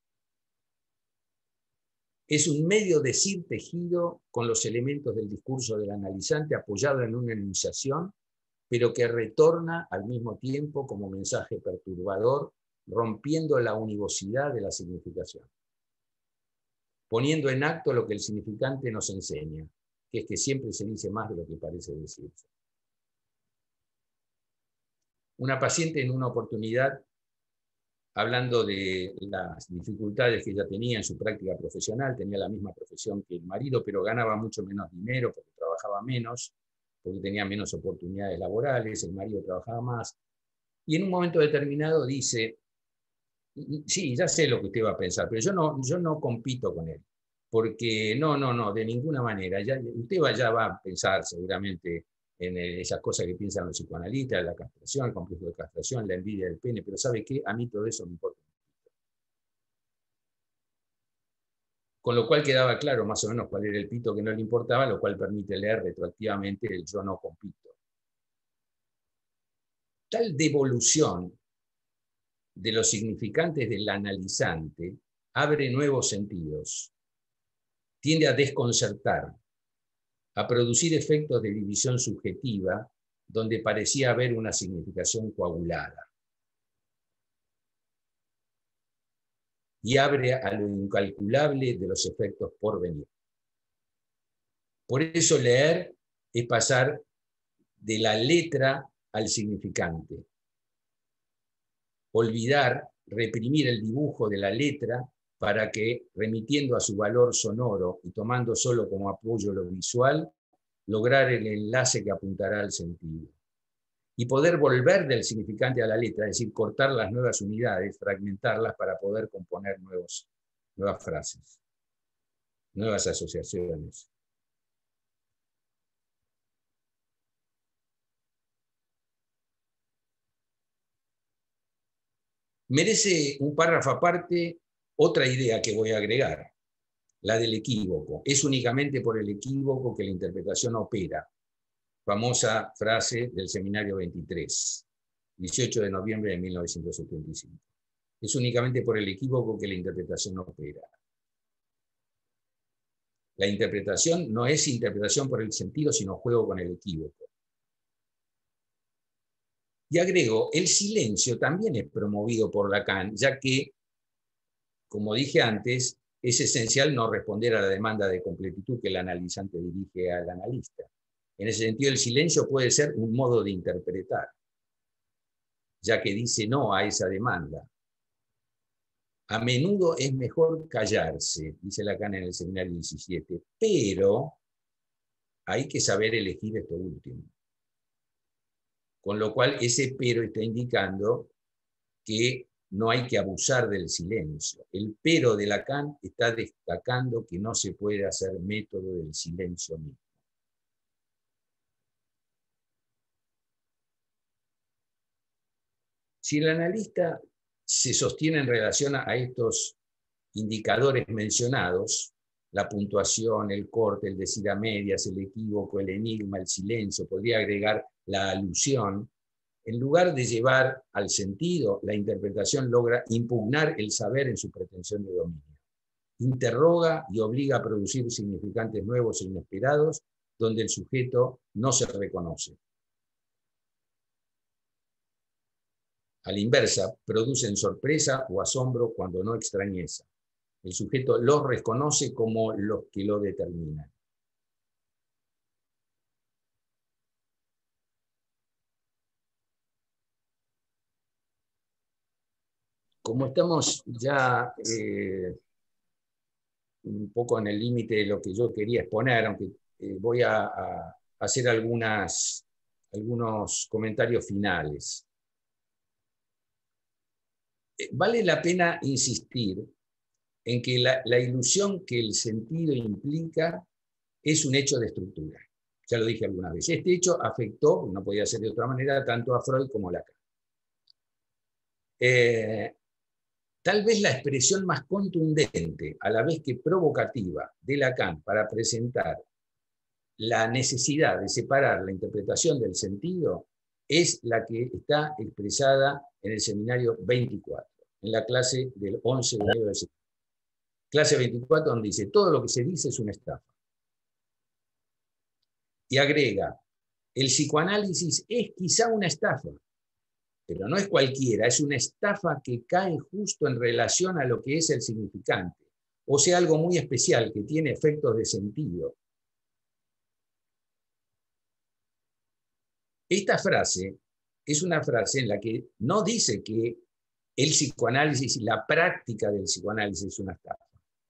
Es un medio decir tejido con los elementos del discurso del analizante apoyado en una enunciación, pero que retorna al mismo tiempo como mensaje perturbador, rompiendo la univocidad de la significación, poniendo en acto lo que el significante nos enseña, que es que siempre se dice más de lo que parece decirse. Una paciente en una oportunidad, hablando de las dificultades que ella tenía en su práctica profesional, tenía la misma profesión que el marido, pero ganaba mucho menos dinero porque trabajaba menos, porque tenía menos oportunidades laborales, el marido trabajaba más, y en un momento determinado dice, sí, ya sé lo que usted va a pensar, pero yo no, yo no compito con él, porque no, no, no, de ninguna manera, ya, usted va, ya va a pensar seguramente en esas cosas que piensan los psicoanalistas, la castración, el complejo de castración, la envidia del pene, pero ¿sabe qué? A mí todo eso me importa. Con lo cual quedaba claro más o menos cuál era el pito que no le importaba, lo cual permite leer retroactivamente el yo no compito. Tal devolución de los significantes del analizante abre nuevos sentidos, tiende a desconcertar, a producir efectos de división subjetiva donde parecía haber una significación coagulada. Y abre a lo incalculable de los efectos por venir. Por eso leer es pasar de la letra al significante. Olvidar, reprimir el dibujo de la letra para que, remitiendo a su valor sonoro y tomando solo como apoyo lo visual, lograr el enlace que apuntará al sentido. Y poder volver del significante a la letra, es decir, cortar las nuevas unidades, fragmentarlas para poder componer nuevos, nuevas frases, nuevas asociaciones. Merece un párrafo aparte otra idea que voy a agregar, la del equívoco. Es únicamente por el equívoco que la interpretación opera. Famosa frase del Seminario veintitrés, dieciocho de noviembre de mil novecientos setenta y cinco. Es únicamente por el equívoco que la interpretación opera. La interpretación no es interpretación por el sentido, sino juego con el equívoco. Y agrego, el silencio también es promovido por Lacan, ya que, como dije antes, es esencial no responder a la demanda de completitud que el analizante dirige al analista. En ese sentido, el silencio puede ser un modo de interpretar, ya que dice no a esa demanda. A menudo es mejor callarse, dice Lacan en el Seminario diecisiete, pero hay que saber elegir esto último. Con lo cual, ese pero está indicando que no hay que abusar del silencio. El pero de Lacan está destacando que no se puede hacer método del silencio mismo. Si el analista se sostiene en relación a estos indicadores mencionados, la puntuación, el corte, el decir a medias, el equívoco, el enigma, el silencio, podría agregar la alusión, en lugar de llevar al sentido, la interpretación logra impugnar el saber en su pretensión de dominio. Interroga y obliga a producir significantes nuevos e inesperados, donde el sujeto no se reconoce. A la inversa, producen sorpresa o asombro cuando no extrañeza. El sujeto los reconoce como los que lo determinan. Como estamos ya eh, un poco en el límite de lo que yo quería exponer, aunque eh, voy a, a hacer algunas, algunos comentarios finales. Eh, vale la pena insistir en que la, la ilusión que el sentido implica es un hecho de estructura. Ya lo dije alguna vez. Este hecho afectó, no podía ser de otra manera, tanto a Freud como a Lacan. Eh, Tal vez la expresión más contundente, a la vez que provocativa, de Lacan para presentar la necesidad de separar la interpretación del sentido es la que está expresada en el seminario veinticuatro, en la clase del once de enero de septiembre. Clase veinticuatro, donde dice, todo lo que se dice es una estafa. Y agrega, el psicoanálisis es quizá una estafa, pero no es cualquiera, es una estafa que cae justo en relación a lo que es el significante, o sea, algo muy especial que tiene efectos de sentido. Esta frase es una frase en la que no dice que el psicoanálisis y la práctica del psicoanálisis es una estafa.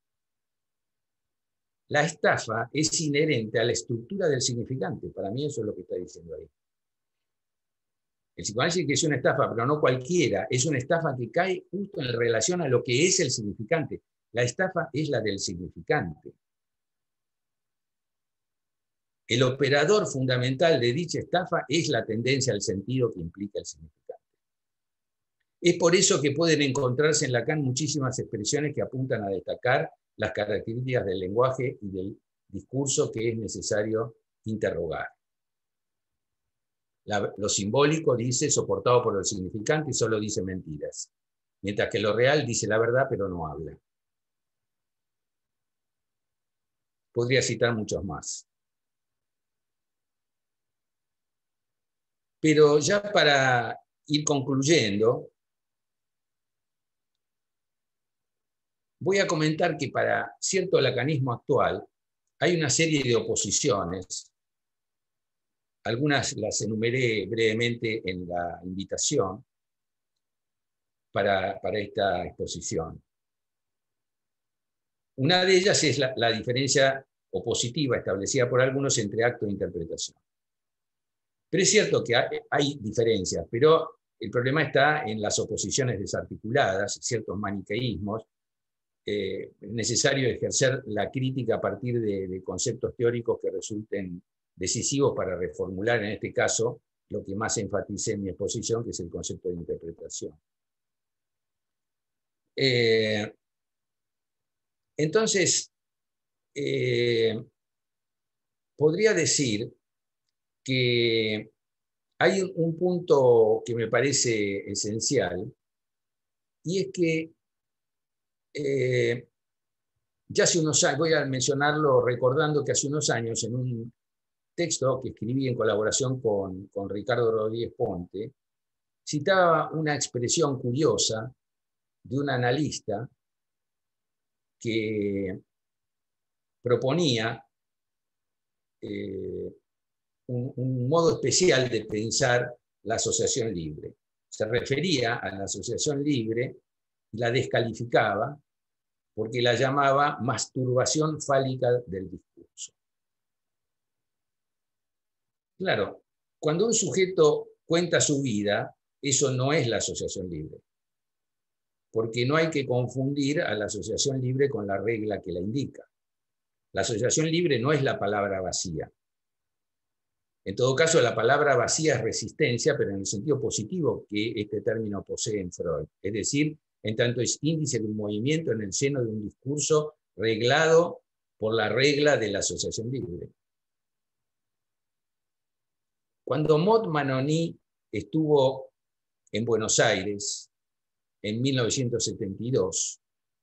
La estafa es inherente a la estructura del significante. Para mí eso es lo que está diciendo ahí. El psicoanálisis que es una estafa, pero no cualquiera, es una estafa que cae justo en relación a lo que es el significante. La estafa es la del significante. El operador fundamental de dicha estafa es la tendencia al sentido que implica el significante. Es por eso que pueden encontrarse en Lacan muchísimas expresiones que apuntan a destacar las características del lenguaje y del discurso que es necesario interrogar. La, lo simbólico dice soportado por el significante y solo dice mentiras, mientras que lo real dice la verdad pero no habla. Podría citar muchos más. Pero ya para ir concluyendo, voy a comentar que para cierto lacanismo actual hay una serie de oposiciones. Algunas las enumeré brevemente en la invitación para, para esta exposición. Una de ellas es la, la diferencia opositiva establecida por algunos entre acto e interpretación. Pero es cierto que hay, hay diferencias, pero el problema está en las oposiciones desarticuladas, ciertos maniqueísmos. Eh, es necesario ejercer la crítica a partir de, de conceptos teóricos que resulten decisivos para reformular, en este caso, lo que más enfaticé en mi exposición, que es el concepto de interpretación. Eh, entonces, eh, podría decir que hay un, un punto que me parece esencial, y es que eh, ya hace unos años, voy a mencionarlo recordando que hace unos años, en un texto que escribí en colaboración con, con Ricardo Rodríguez Ponte, citaba una expresión curiosa de un analista que proponía eh, un, un modo especial de pensar la asociación libre. Se refería a la asociación libre y la descalificaba porque la llamaba masturbación fálica del discurso. Claro, cuando un sujeto cuenta su vida, eso no es la asociación libre, porque no hay que confundir a la asociación libre con la regla que la indica. La asociación libre no es la palabra vacía. En todo caso, la palabra vacía es resistencia, pero en el sentido positivo que este término posee en Freud. Es decir, en tanto es índice de un movimiento en el seno de un discurso reglado por la regla de la asociación libre. Cuando Maud Mannoni estuvo en Buenos Aires en mil novecientos setenta y dos,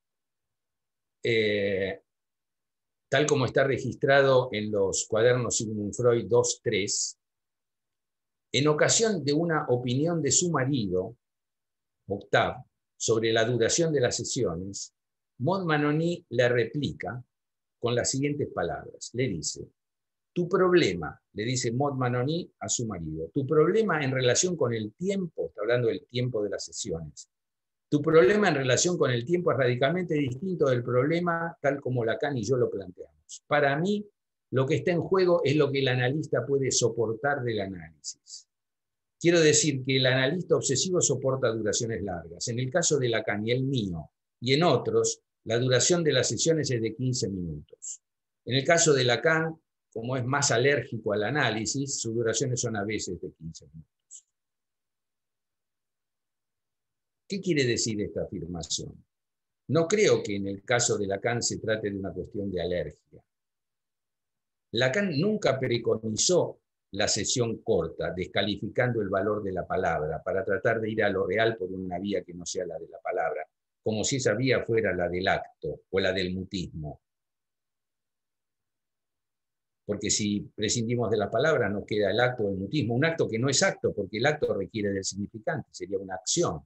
eh, tal como está registrado en los cuadernos Sigmund Freud dos tres, en ocasión de una opinión de su marido, Octave, sobre la duración de las sesiones, Maud Mannoni le replica con las siguientes palabras. Le dice: tu problema, le dice Maud Mannoni a su marido, tu problema en relación con el tiempo, está hablando del tiempo de las sesiones, tu problema en relación con el tiempo es radicalmente distinto del problema tal como Lacan y yo lo planteamos. Para mí, lo que está en juego es lo que el analista puede soportar del análisis. Quiero decir que el analista obsesivo soporta duraciones largas. En el caso de Lacan y el mío, y en otros, la duración de las sesiones es de quince minutos. En el caso de Lacan, como es más alérgico al análisis, sus duraciones son a veces de quince minutos. ¿Qué quiere decir esta afirmación? No creo que en el caso de Lacan se trate de una cuestión de alergia. Lacan nunca preconizó la sesión corta, descalificando el valor de la palabra, para tratar de ir a lo real por una vía que no sea la de la palabra, como si esa vía fuera la del acto o la del mutismo. Porque si prescindimos de la palabra, nos queda el acto o el mutismo, un acto que no es acto, porque el acto requiere del significante, sería una acción.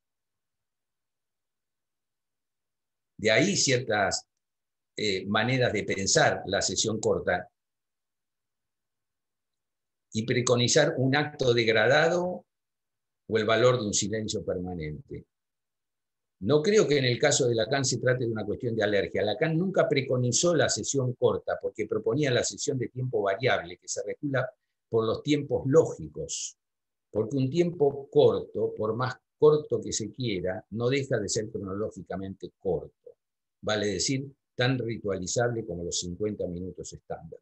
De ahí ciertas eh, maneras de pensar la sesión corta y preconizar un acto degradado o el valor de un silencio permanente. No creo que en el caso de Lacan se trate de una cuestión de alergia. Lacan nunca preconizó la sesión corta porque proponía la sesión de tiempo variable que se regula por los tiempos lógicos, porque un tiempo corto, por más corto que se quiera, no deja de ser cronológicamente corto. Vale decir, tan ritualizable como los cincuenta minutos estándar.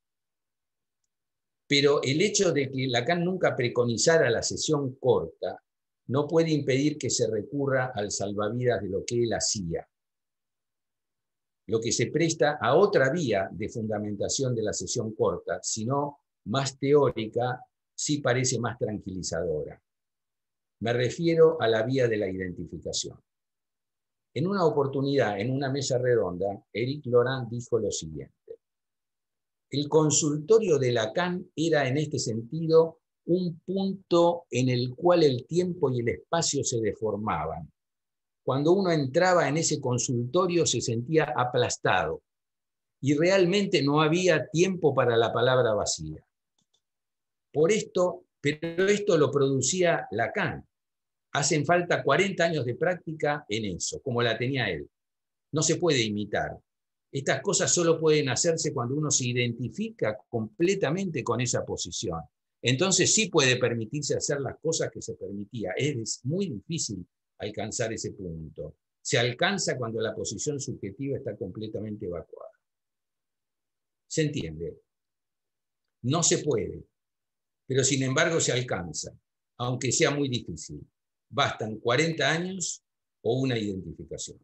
Pero el hecho de que Lacan nunca preconizara la sesión corta no puede impedir que se recurra al salvavidas de lo que él hacía, lo que se presta a otra vía de fundamentación de la sesión corta, sino más teórica, sí parece más tranquilizadora. Me refiero a la vía de la identificación. En una oportunidad, en una mesa redonda, Éric Laurent dijo lo siguiente: el consultorio de Lacan era en este sentido un punto en el cual el tiempo y el espacio se deformaban. Cuando uno entraba en ese consultorio se sentía aplastado y realmente no había tiempo para la palabra vacía. Por esto, pero esto lo producía Lacan. Hacen falta cuarenta años de práctica en eso, como la tenía él. No se puede imitar. Estas cosas solo pueden hacerse cuando uno se identifica completamente con esa posición. Entonces sí puede permitirse hacer las cosas que se permitía. Es muy difícil alcanzar ese punto. Se alcanza cuando la posición subjetiva está completamente evacuada. ¿Se entiende? No se puede, pero sin embargo se alcanza, aunque sea muy difícil. Bastan cuarenta años o una identificación.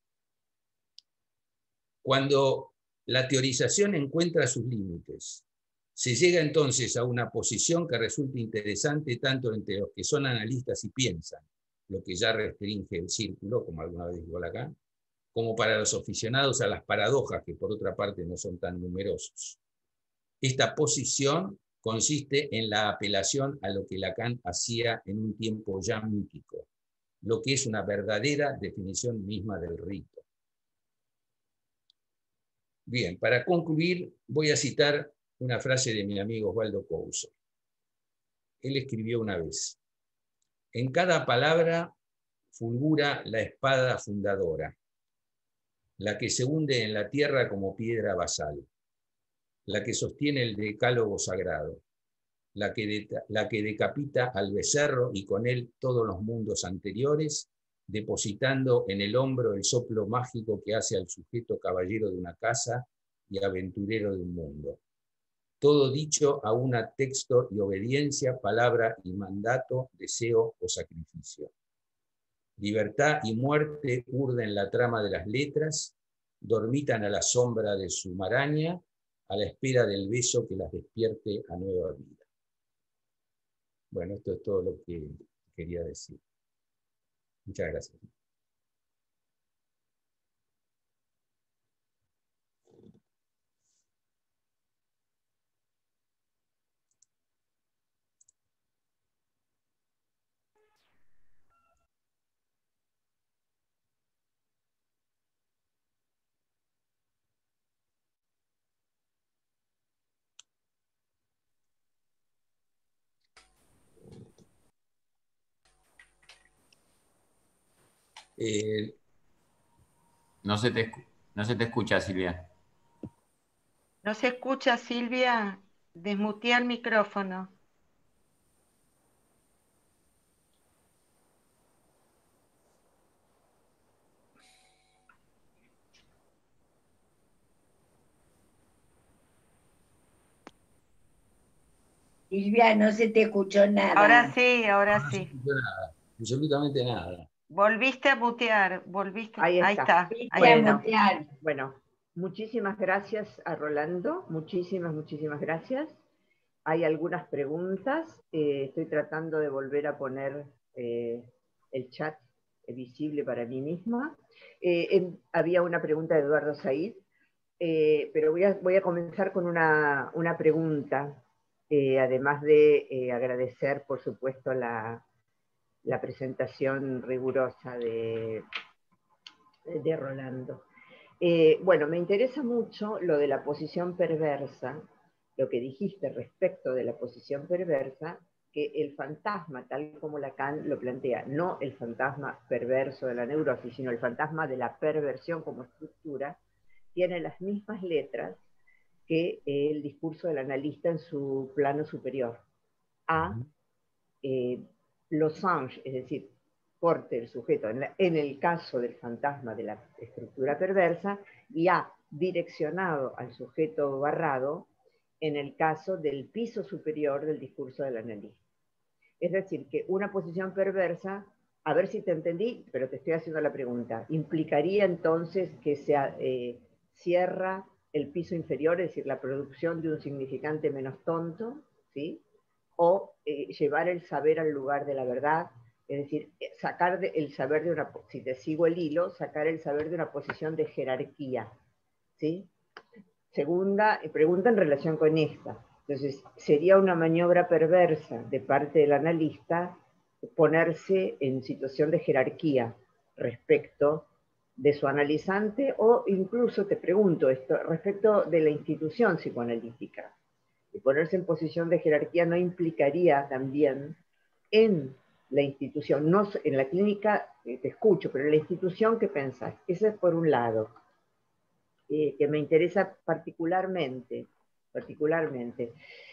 Cuando la teorización encuentra sus límites, se llega entonces a una posición que resulta interesante tanto entre los que son analistas y piensan, lo que ya restringe el círculo, como alguna vez dijo Lacan, como para los aficionados a las paradojas, que por otra parte no son tan numerosos. Esta posición consiste en la apelación a lo que Lacan hacía en un tiempo ya mítico, lo que es una verdadera definición misma del rito. Bien, para concluir voy a citar una frase de mi amigo Osvaldo Couso. Él escribió una vez: en cada palabra fulgura la espada fundadora, la que se hunde en la tierra como piedra basal, la que sostiene el decálogo sagrado, la que, de, la que decapita al becerro y con él todos los mundos anteriores, depositando en el hombro el soplo mágico que hace al sujeto caballero de una casa y aventurero de un mundo. Todo dicho a una texto y obediencia, palabra y mandato, deseo o sacrificio. Libertad y muerte urden la trama de las letras, dormitan a la sombra de su maraña, a la espera del beso que las despierte a nueva vida. Bueno, esto es todo lo que quería decir. Muchas gracias. Eh, No se te, escu- no se te escucha, Silvia. No se escucha, Silvia. Desmutea el micrófono. Silvia, no se te escuchó nada. Ahora sí, ahora no se sí. escuchó nada, absolutamente nada. Volviste a mutear, volviste. Ahí Ahí está. está. Viste Ahí a está. Bueno, mutear. bueno, muchísimas gracias a Rolando, muchísimas, muchísimas gracias. Hay algunas preguntas, eh, estoy tratando de volver a poner eh, el chat visible para mí misma. Eh, em, había una pregunta de Eduardo Said, eh, pero voy a, voy a comenzar con una, una pregunta, eh, además de eh, agradecer, por supuesto, la, la presentación rigurosa de, de Rolando. Eh, bueno, me interesa mucho lo de la posición perversa, lo que dijiste respecto de la posición perversa, que el fantasma, tal como Lacan lo plantea, no el fantasma perverso de la neurosis, sino el fantasma de la perversión como estructura, tiene las mismas letras que el discurso del analista en su plano superior. A, eh, losange, es decir, corte el sujeto, en, la, en el caso del fantasma de la estructura perversa, y A, direccionado al sujeto barrado, en el caso del piso superior del discurso del analista. Es decir, que una posición perversa, a ver si te entendí, pero te estoy haciendo la pregunta, implicaría entonces que se eh, cierra el piso inferior, es decir, la producción de un significante menos tonto, ¿sí? O eh, llevar el saber al lugar de la verdad, es decir, sacar de, el saber de una, si te sigo el hilo, sacar el saber de una posición de jerarquía, ¿sí? Segunda pregunta en relación con esta. Entonces, sería una maniobra perversa de parte del analista ponerse en situación de jerarquía respecto de su analizante o incluso, te pregunto esto, respecto de la institución psicoanalítica. Y ponerse en posición de jerarquía no implicaría también en la institución, no en la clínica, eh, te escucho, pero en la institución, ¿qué pensás? Eso es por un lado. Eh, que me interesa particularmente. particularmente.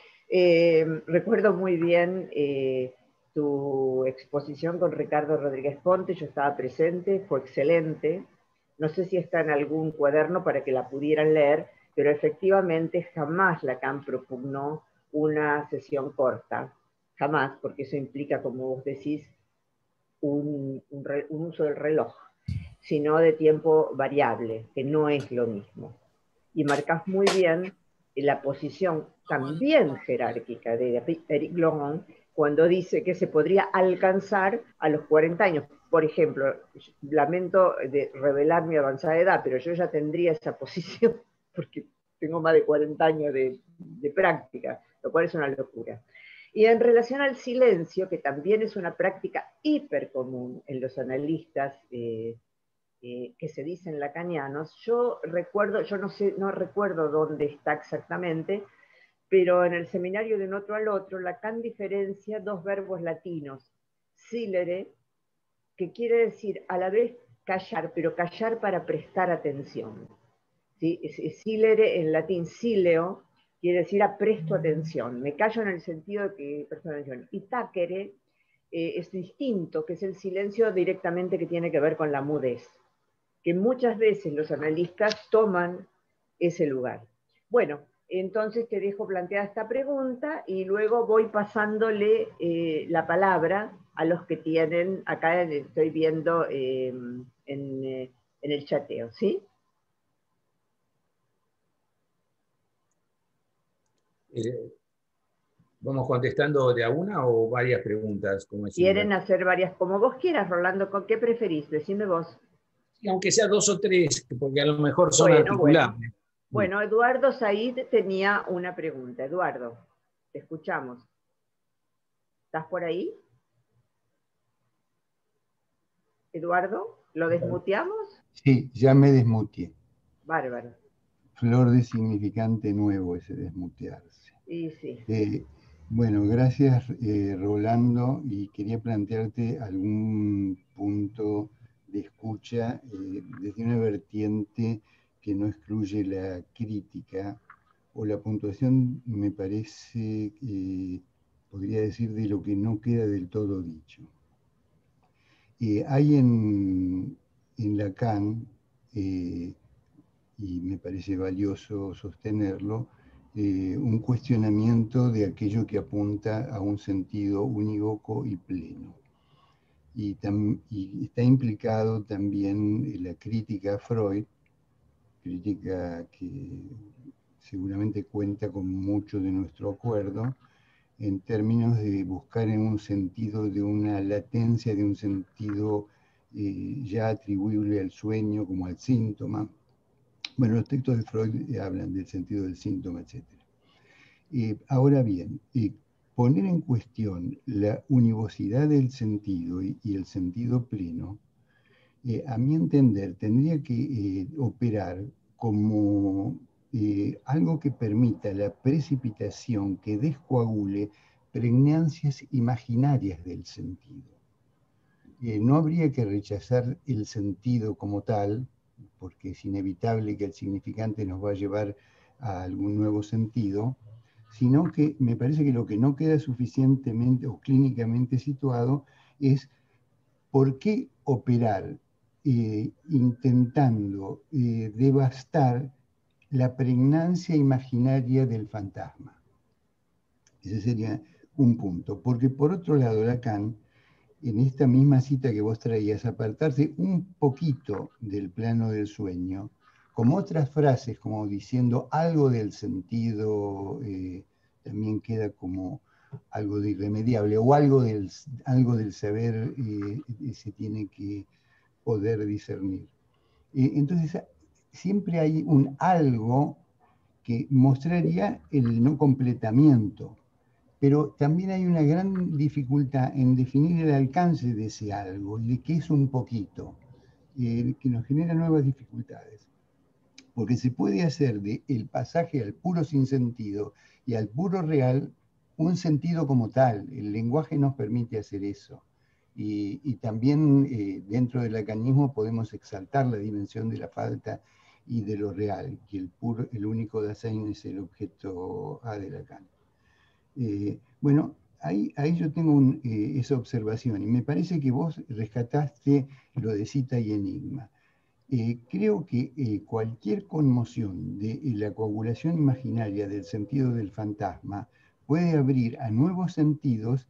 Eh, recuerdo muy bien eh, tu exposición con Ricardo Rodríguez Ponte, yo estaba presente, fue excelente. No sé si está en algún cuaderno para que la pudieran leer, pero efectivamente jamás Lacan propugnó una sesión corta, jamás, porque eso implica, como vos decís, un, un, re, un uso del reloj, sino de tiempo variable, que no es lo mismo. Y marcás muy bien la posición también jerárquica de Eric Laurent cuando dice que se podría alcanzar a los cuarenta años. Por ejemplo, lamento de revelar mi avanzada edad, pero yo ya tendría esa posición porque tengo más de cuarenta años de, de práctica, lo cual es una locura. Y en relación al silencio, que también es una práctica hiper común en los analistas eh, eh, que se dicen lacanianos, yo recuerdo, yo no sé, no recuerdo dónde está exactamente, pero en el seminario de un otro al otro, Lacan diferencia dos verbos latinos, silere, que quiere decir a la vez callar, pero callar para prestar atención. ¿Sí? Silere en latín, sileo, quiere decir a presto atención, me callo en el sentido de que presto atención. Y tacere eh, es distinto, que es el silencio directamente que tiene que ver con la mudez, que muchas veces los analistas toman ese lugar. Bueno, entonces te dejo planteada esta pregunta y luego voy pasándole eh, la palabra a los que tienen, acá estoy viendo eh, en, eh, en el chateo, ¿sí? Eh, ¿Vamos contestando de a una o varias preguntas? Como Quieren hacer varias, como vos quieras, Rolando, ¿con qué preferís? Decime vos. Sí, aunque sea dos o tres, porque a lo mejor son Bueno, articulables. bueno. Bueno, Eduardo Said tenía una pregunta. Eduardo, te escuchamos. ¿Estás por ahí? Eduardo, ¿lo desmuteamos? Sí, ya me desmuteé. Bárbaro. Flor de significante nuevo ese desmutearse. Sí, sí. Eh, bueno, gracias eh, Rolando, y quería plantearte algún punto de escucha eh, desde una vertiente que no excluye la crítica o la puntuación, me parece, eh, podría decir, de lo que no queda del todo dicho. Eh, hay en, en Lacan, eh, y me parece valioso sostenerlo, eh, un cuestionamiento de aquello que apunta a un sentido unívoco y pleno. Y, tam, y está implicado también en la crítica a Freud, crítica que seguramente cuenta con mucho de nuestro acuerdo, en términos de buscar en un sentido de una latencia, de un sentido eh, ya atribuible al sueño como al síntoma. Bueno, los textos de Freud eh, hablan del sentido del síntoma, etcétera. Eh, ahora bien, eh, poner en cuestión la univocidad del sentido y, y el sentido pleno, eh, a mi entender, tendría que eh, operar como eh, algo que permita la precipitación que descoagule pregnancias imaginarias del sentido. Eh, no habría que rechazar el sentido como tal, porque es inevitable que el significante nos va a llevar a algún nuevo sentido, sino que me parece que lo que no queda suficientemente o clínicamente situado es por qué operar eh, intentando eh, devastar la pregnancia imaginaria del fantasma. Ese sería un punto, porque por otro lado Lacan, en esta misma cita que vos traías, apartarse un poquito del plano del sueño, como otras frases, como diciendo algo del sentido, eh, también queda como algo de irremediable, o algo del, algo del saber eh, se tiene que poder discernir. Eh, entonces, siempre hay un algo que mostraría el no completamiento, pero también hay una gran dificultad en definir el alcance de ese algo y de qué es un poquito, eh, que nos genera nuevas dificultades. Porque se puede hacer del pasaje al puro sinsentido y al puro real un sentido como tal. El lenguaje nos permite hacer eso. Y, y también eh, dentro del lacanismo podemos exaltar la dimensión de la falta y de lo real, que el, puro, el único Dasein es el objeto A de Lacan. Eh, bueno, ahí, ahí yo tengo un, eh, esa observación, y me parece que vos rescataste lo de cita y enigma. Eh, creo que eh, cualquier conmoción de eh, la coagulación imaginaria del sentido del fantasma puede abrir a nuevos sentidos,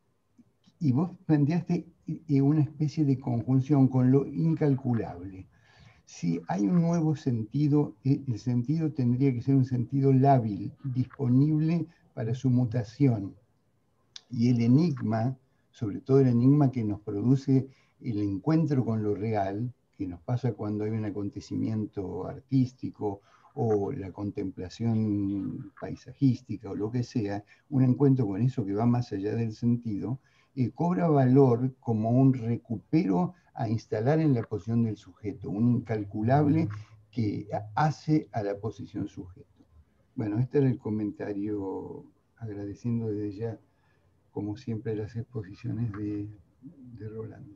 y vos planteaste eh, una especie de conjunción con lo incalculable. Si hay un nuevo sentido, eh, el sentido tendría que ser un sentido lábil, disponible para su mutación. Y el enigma, sobre todo el enigma que nos produce el encuentro con lo real, que nos pasa cuando hay un acontecimiento artístico o la contemplación paisajística o lo que sea, un encuentro con eso que va más allá del sentido, eh, cobra valor como un recupero a instalar en la posición del sujeto, un incalculable que hace a la posición sujeto. Bueno, este era el comentario, agradeciendo desde ya, como siempre, las exposiciones de, de Rolando.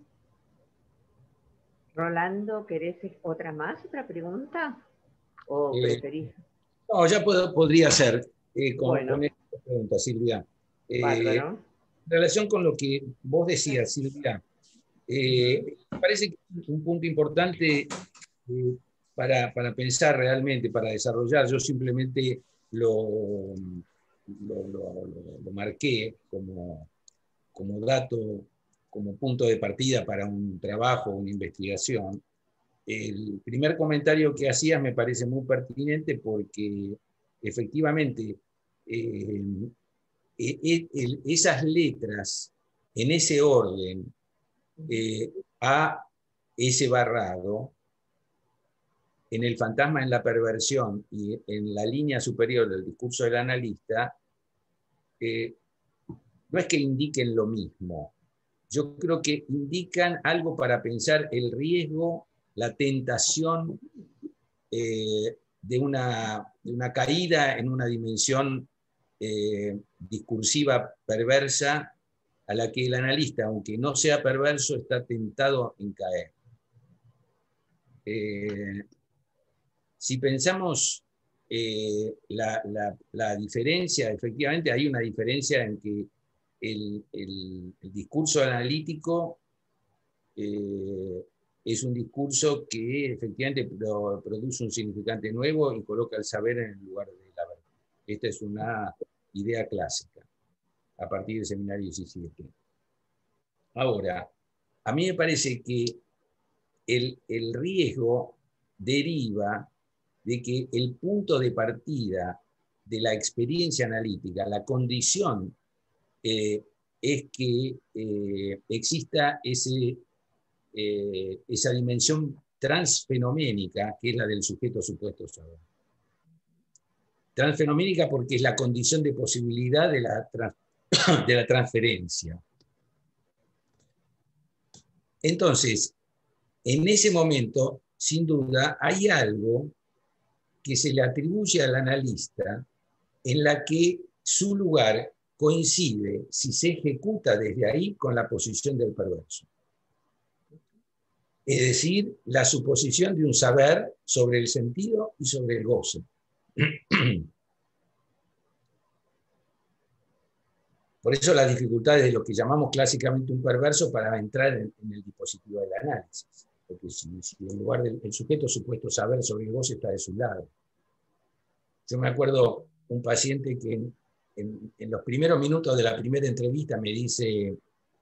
Rolando, ¿querés otra más, otra pregunta? ¿O Eh, preferís? no, ya puedo, podría ser eh, con, Bueno, con esta pregunta, Silvia. Eh, bárbaro. en relación con lo que vos decías, Silvia, eh, me parece que un punto importante eh, para, para pensar realmente, para desarrollar, yo simplemente lo, lo, lo, lo, lo marqué como, como dato, como punto de partida para un trabajo, una investigación. El primer comentario que hacías me parece muy pertinente porque efectivamente eh, eh, eh, el, esas letras en ese orden, eh, A, S barrado, en el fantasma, en la perversión y en la línea superior del discurso del analista, eh, no es que indiquen lo mismo. Yo creo que indican algo para pensar el riesgo, la tentación eh, de, una, de una caída en una dimensión eh, discursiva perversa a la que el analista, aunque no sea perverso, está tentado en caer. Eh, si pensamos eh, la, la, la diferencia, efectivamente hay una diferencia en que el, el, el discurso analítico eh, es un discurso que efectivamente pro, produce un significante nuevo y coloca el saber en el lugar de la verdad. Esta es una idea clásica, a partir del seminario diecisiete. Ahora, a mí me parece que el, el riesgo deriva de que el punto de partida de la experiencia analítica, la condición, eh, es que eh, exista ese, eh, esa dimensión transfenoménica, que es la del sujeto supuesto saber. Transfenoménica porque es la condición de posibilidad de la, de la transferencia. Entonces, en ese momento, sin duda, hay algo que se le atribuye al analista en la que su lugar coincide, si se ejecuta desde ahí, con la posición del perverso. Es decir, la suposición de un saber sobre el sentido y sobre el goce. Por eso las dificultades de lo que llamamos clásicamente un perverso para entrar en, en el dispositivo del análisis. Porque si, si en lugar del el sujeto supuesto saber sobre el goce está de su lado. Yo me acuerdo un paciente que en, en, en los primeros minutos de la primera entrevista me dice,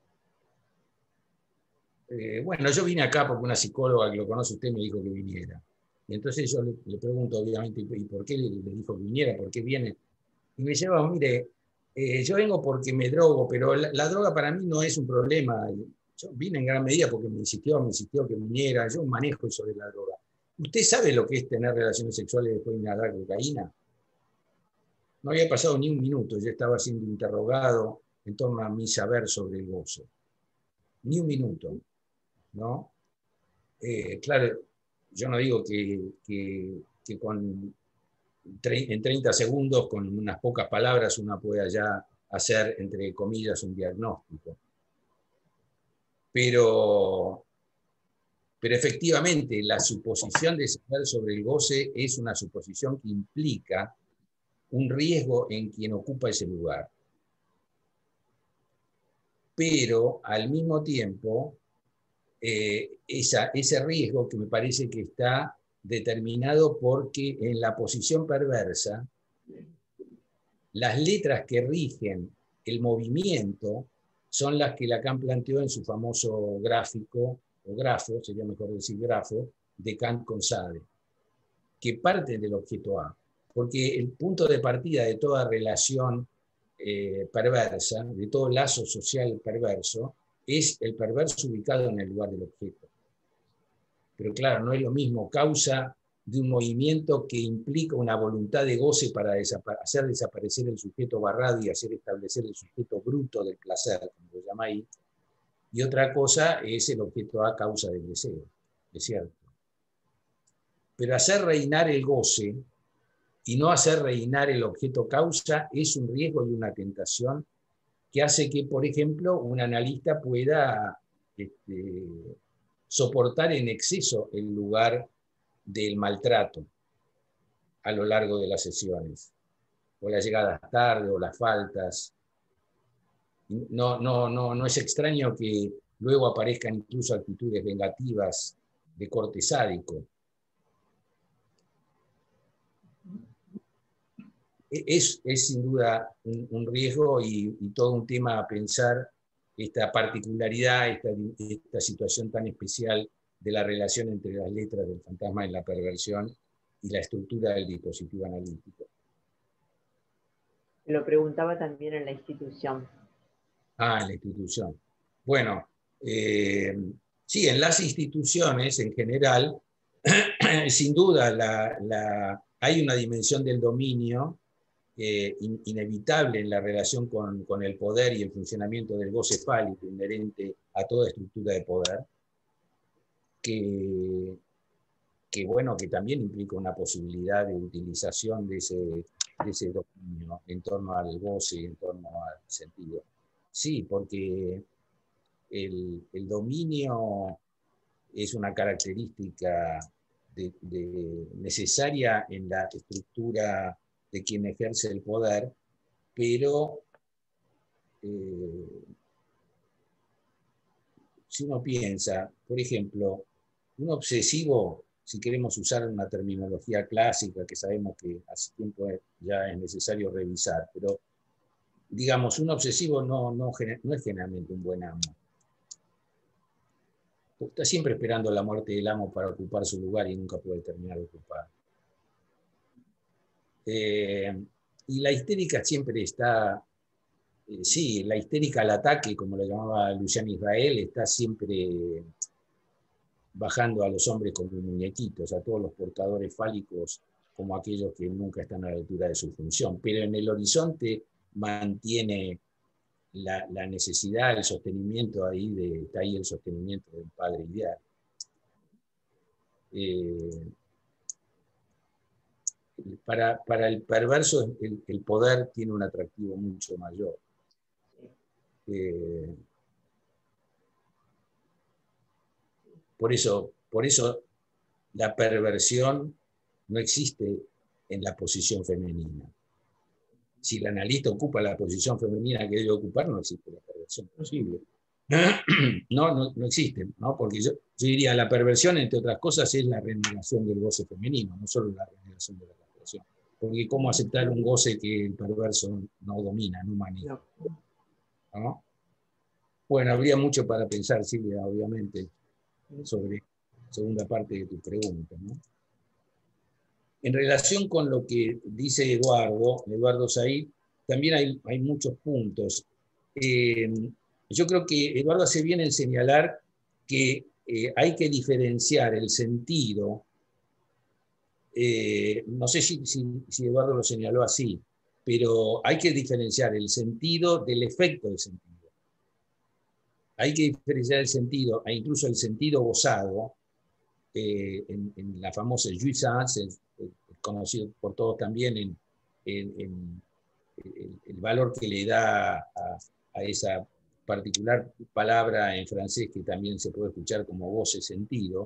eh, bueno, yo vine acá porque una psicóloga que lo conoce usted me dijo que viniera. Y entonces yo le, le pregunto, obviamente, ¿y por qué le, le dijo que viniera? ¿Por qué viene? Y me dice, oh, mire, eh, yo vengo porque me drogo, pero la, la droga para mí no es un problema. Yo vine en gran medida porque me insistió, me insistió que viniera, yo manejo sobre la droga. ¿Usted sabe lo que es tener relaciones sexuales después de inhalar cocaína? No había pasado ni un minuto, yo estaba siendo interrogado en torno a mi saber sobre el gozo. Ni un minuto, ¿no? Eh, claro, yo no digo que, que, que con, en treinta segundos, con unas pocas palabras, uno pueda ya hacer, entre comillas, un diagnóstico. Pero, pero efectivamente, la suposición de saber sobre el goce es una suposición que implica un riesgo en quien ocupa ese lugar. Pero, al mismo tiempo, eh, esa, ese riesgo que me parece que está determinado porque en la posición perversa, las letras que rigen el movimiento son las que Lacan planteó en su famoso gráfico, o grafo, sería mejor decir grafo, de Kant con Sade, que parten del objeto A. Porque el punto de partida de toda relación eh, perversa, de todo lazo social perverso, es el perverso ubicado en el lugar del objeto. Pero claro, no es lo mismo causa de un movimiento que implica una voluntad de goce para desapa- hacer desaparecer el sujeto barrado y hacer establecer el sujeto bruto del placer, como lo llama ahí, y otra cosa es el objeto A causa del deseo, es cierto. Pero hacer reinar el goce y no hacer reinar el objeto causa es un riesgo y una tentación que hace que, por ejemplo, un analista pueda este, soportar en exceso el lugar del maltrato a lo largo de las sesiones, o las llegadas tarde, o las faltas. No, no, no, no es extraño que luego aparezcan incluso actitudes vengativas de corte sádico. Es, es sin duda un, un riesgo y, y todo un tema a pensar esta particularidad, esta, esta situación tan especial de la relación entre las letras del fantasma y la perversión y la estructura del dispositivo analítico. Lo preguntaba también en la institución. Ah, en la institución. Bueno, eh, sí, en las instituciones en general, sin duda la, la, hay una dimensión del dominio eh, in, inevitable en la relación con, con el poder y el funcionamiento del goce fálico inherente a toda estructura de poder, que, que, bueno, que también implica una posibilidad de utilización de ese, de ese dominio en torno al goce, en torno al sentido. Sí, porque el, el dominio es una característica de, de, necesaria en la estructura de quien ejerce el poder, pero eh, si uno piensa, por ejemplo, un obsesivo, si queremos usar una terminología clásica que sabemos que hace tiempo ya es necesario revisar, pero digamos, un obsesivo no, no, no es generalmente un buen amo. Está siempre esperando la muerte del amo para ocupar su lugar y nunca puede terminar de ocupar. Eh, y la histérica siempre está, eh, sí, la histérica al ataque, como lo llamaba Luciano Israel, está siempre bajando a los hombres como muñequitos, a todos los portadores fálicos como aquellos que nunca están a la altura de su función. Pero en el horizonte mantiene La, la necesidad, el sostenimiento ahí, de, está ahí el sostenimiento del padre ideal. Eh, para, para el perverso el, el poder tiene un atractivo mucho mayor. Eh, por, eso, por eso la perversión no existe en la posición femenina. Si el analista ocupa la posición femenina que debe ocupar, no existe la perversión posible. No, no, no existe, ¿no? Porque yo, yo diría la perversión, entre otras cosas, es la renegación del goce femenino, no solo la renegación de la perversión. Porque ¿cómo aceptar un goce que el perverso no domina, no maneja? ¿No? Bueno, habría mucho para pensar, Silvia, obviamente, sobre la segunda parte de tu pregunta, ¿no? En relación con lo que dice Eduardo, Eduardo Said, también hay, hay muchos puntos. Eh, yo creo que Eduardo hace bien en señalar que eh, hay que diferenciar el sentido, eh, no sé si, si, si Eduardo lo señaló así, pero hay que diferenciar el sentido del efecto del sentido. Hay que diferenciar el sentido, e incluso el sentido gozado, eh, en, en la famosa jouissance, conocido por todos también en, en, en el, el valor que le da a, a esa particular palabra en francés que también se puede escuchar como goce sentido.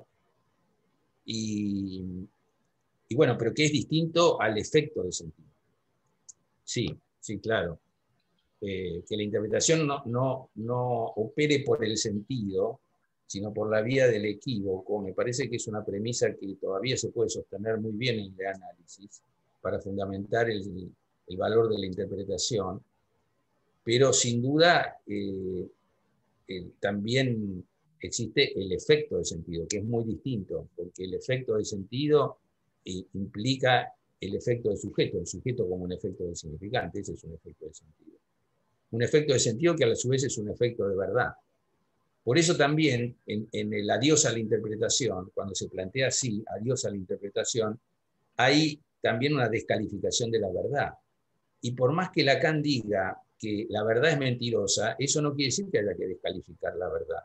Y, y bueno, pero que es distinto al efecto de sentido. Sí, sí, claro. Eh, que la interpretación no, no, no opere por el sentido, sino por la vía del equívoco, me parece que es una premisa que todavía se puede sostener muy bien en el análisis para fundamentar el, el valor de la interpretación, pero sin duda eh, eh, también existe el efecto de sentido, que es muy distinto, porque el efecto de sentido eh, implica el efecto del sujeto, el sujeto como un efecto del significante, ese es un efecto de sentido. Un efecto de sentido que a su vez es un efecto de verdad. Por eso también en, en el adiós a la interpretación, cuando se plantea así, adiós a la interpretación, hay también una descalificación de la verdad. Y por más que Lacan diga que la verdad es mentirosa, eso no quiere decir que haya que descalificar la verdad,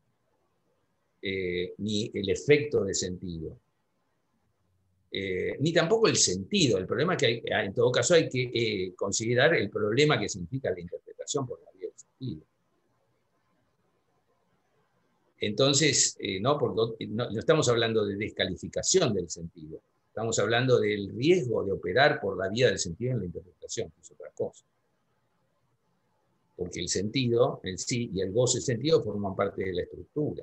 eh, ni el efecto de sentido, eh, ni tampoco el sentido. El problema es que hay, en todo caso hay que eh, considerar el problema que significa la interpretación por la vía del sentido. Entonces, eh, no, porque no, no estamos hablando de descalificación del sentido, estamos hablando del riesgo de operar por la vía del sentido en la interpretación, que es otra cosa. Porque el sentido, el sí y el goce sentido forman parte de la estructura.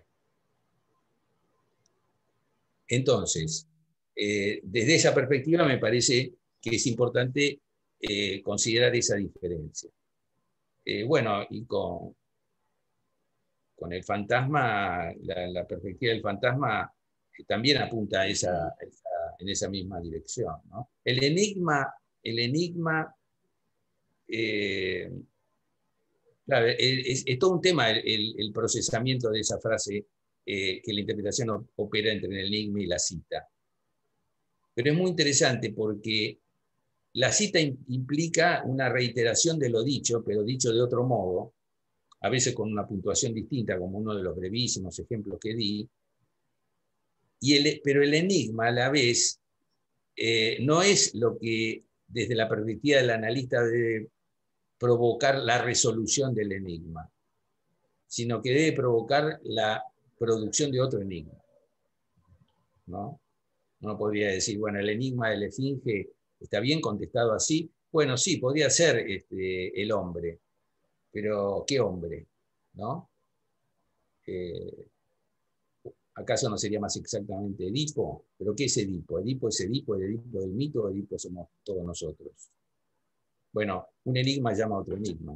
Entonces, eh, desde esa perspectiva me parece que es importante eh, considerar esa diferencia. Eh, bueno, y con... Con el fantasma, la, la perspectiva del fantasma eh, también apunta a esa, esa, en esa misma dirección, ¿no? El enigma, el enigma eh, claro, es, es todo un tema el, el, el procesamiento de esa frase, eh, que la interpretación opera entre el enigma y la cita. Pero es muy interesante porque la cita implica una reiteración de lo dicho, pero dicho de otro modo, a veces con una puntuación distinta, como uno de los brevísimos ejemplos que di. Y el, pero el enigma, a la vez, eh, no es lo que desde la perspectiva del analista debe provocar la resolución del enigma, sino que debe provocar la producción de otro enigma, ¿no? Uno podría decir, bueno, el enigma de la esfinge está bien contestado así. Bueno, sí, podría ser este, el hombre, pero ¿qué hombre? ¿No? Eh, ¿Acaso no sería más exactamente Edipo? ¿Pero qué es Edipo? ¿Edipo es Edipo, el Edipo del mito, o Edipo somos todos nosotros? Bueno, un enigma llama a otro enigma.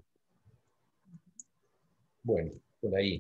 Bueno, por ahí.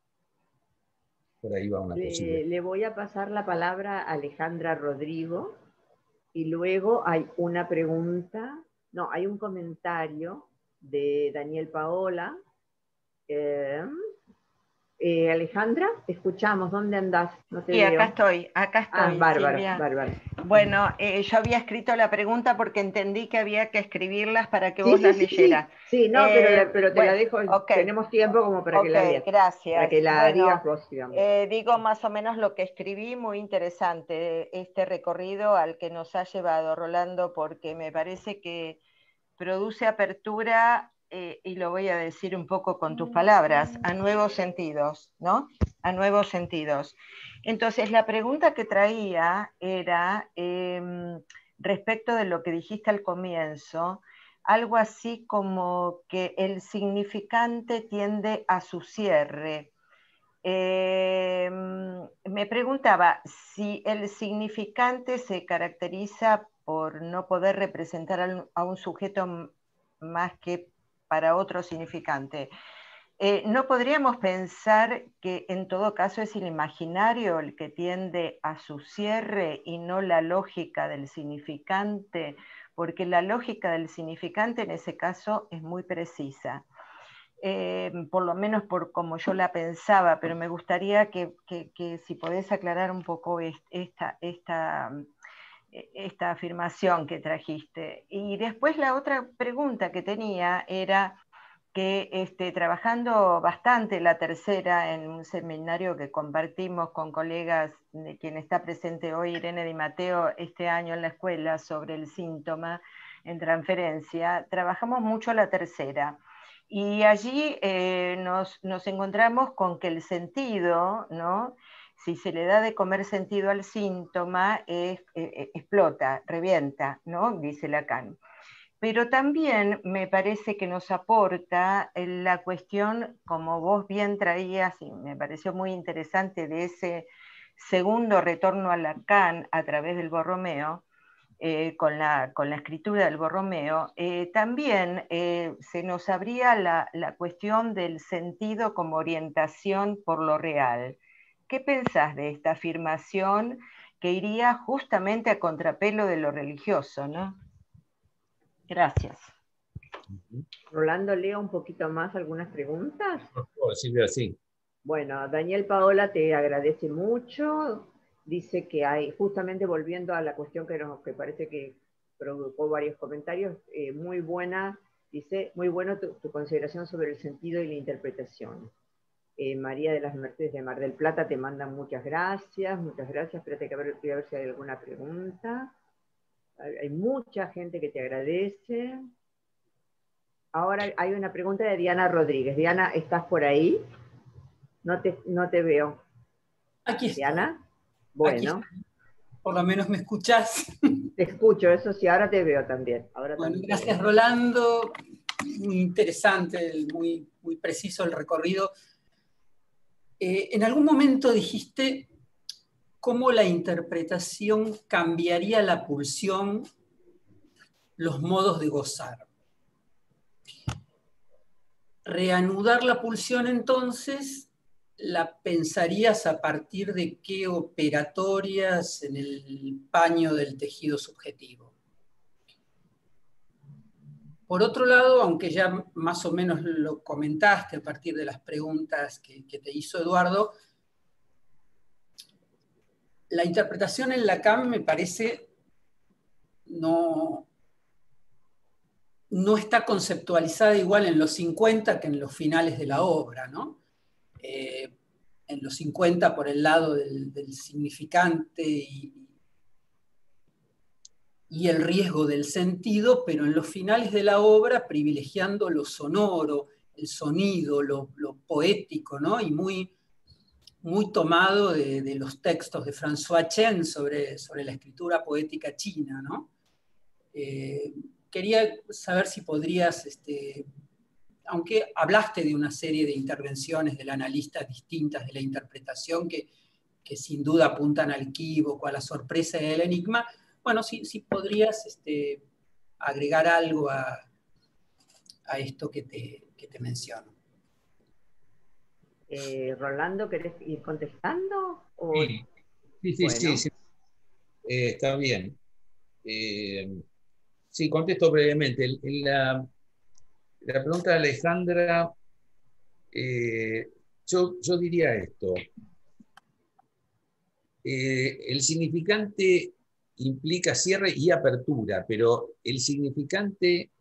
Por ahí va una le, posible. Le voy a pasar la palabra a Alejandra Rodrigo y luego hay una pregunta, no, hay un comentario de Daniel Paola. Eh, eh, Alejandra, te escuchamos, ¿dónde andás? No te Sí, veo. acá estoy, acá estoy, Ah, bárbaro, Silvia. bárbaro. Bueno, eh, yo había escrito la pregunta porque entendí que había que escribirlas para que Sí, vos sí, las sí, sí. leyeras. Sí, no, Eh, pero, la- pero te bueno, la dejo, ok. tenemos tiempo como para que Ok, la leas. gracias. Para que la Bueno, digas vos, digamos. eh, digo más o menos lo que escribí, muy interesante este recorrido al que nos ha llevado Rolando, porque me parece que produce apertura, eh, y lo voy a decir un poco con tus palabras, a nuevos sentidos, ¿no? A nuevos sentidos. Entonces, la pregunta que traía era, eh, respecto de lo que dijiste al comienzo, algo así como que el significante tiende a su cierre. Eh, me preguntaba si el significante se caracteriza por no poder representar a un sujeto más que para otro significante. Eh, ¿No podríamos pensar que en todo caso es el imaginario el que tiende a su cierre y no la lógica del significante? Porque la lógica del significante en ese caso es muy precisa. Eh, por lo menos por como yo la pensaba, pero me gustaría que, que, que si podés aclarar un poco esta, esta, esta afirmación que trajiste. Y después la otra pregunta que tenía era que este, trabajando bastante la tercera en un seminario que compartimos con colegas, de quien está presente hoy, Irene Di Matteo, este año en la escuela sobre el síntoma en transferencia, trabajamos mucho la tercera. Y allí eh, nos, nos encontramos con que el sentido, ¿no? Si se le da de comer sentido al síntoma, es, eh, explota, revienta, ¿no? Dice Lacan. Pero también me parece que nos aporta la cuestión, como vos bien traías, y me pareció muy interesante, de ese segundo retorno a Lacan a través del Borromeo, eh, con, la, con la escritura del Borromeo, eh, también eh, se nos abría la, la cuestión del sentido como orientación por lo real. ¿Qué pensás de esta afirmación que iría justamente a contrapelo de lo religioso, ¿no? Gracias. Rolando, leo un poquito más algunas preguntas. Por favor, Silvia, sí. Bueno, Daniel Paola te agradece mucho. Dice que hay, justamente volviendo a la cuestión que, nos, que parece que provocó varios comentarios, eh, muy buena, dice, muy bueno tu, tu consideración sobre el sentido y la interpretación. Eh, María de las Mercedes de Mar del Plata te manda muchas gracias, muchas gracias. Espérate que a ver, voy a ver si hay alguna pregunta. Hay, hay mucha gente que te agradece. Ahora hay una pregunta de Diana Rodríguez. Diana, ¿estás por ahí? No te, no te veo. Aquí estoy. Diana, bueno. Aquí estoy. Por lo menos me escuchás. Te escucho, eso sí, ahora te veo también. Ahora bueno, también gracias Rolando. Muy interesante, muy, muy preciso el recorrido. Eh, en algún momento dijiste cómo la interpretación cambiaría la pulsión, los modos de gozar. Reanudar la pulsión entonces, ¿la pensarías a partir de qué operatorias en el paño del tejido subjetivo? por otro lado, aunque ya más o menos lo comentaste a partir de las preguntas que, que te hizo Eduardo, la interpretación en Lacan me parece no, no está conceptualizada igual en los cincuenta que en los finales de la obra, ¿no? Eh, en los cincuenta por el lado del, del significante y, y el riesgo del sentido, pero en los finales de la obra privilegiando lo sonoro, el sonido, lo, lo poético, ¿no? Y muy, muy tomado de, de los textos de François Chen sobre, sobre la escritura poética china, ¿no? Eh, quería saber si podrías, este, aunque hablaste de una serie de intervenciones del analista distintas de la interpretación que, que sin duda apuntan al equívoco, a la sorpresa y al enigma, bueno, si, si podrías este, agregar algo a, a esto que te, que te menciono. Eh, Rolando, ¿querés ir contestando? ¿O... Sí, sí, sí, bueno. sí, sí. Eh, está bien. Eh, sí, contesto brevemente. La, la pregunta de Alejandra, eh, yo, yo diría esto. Eh, el significante implica cierre y apertura, pero el significante eh,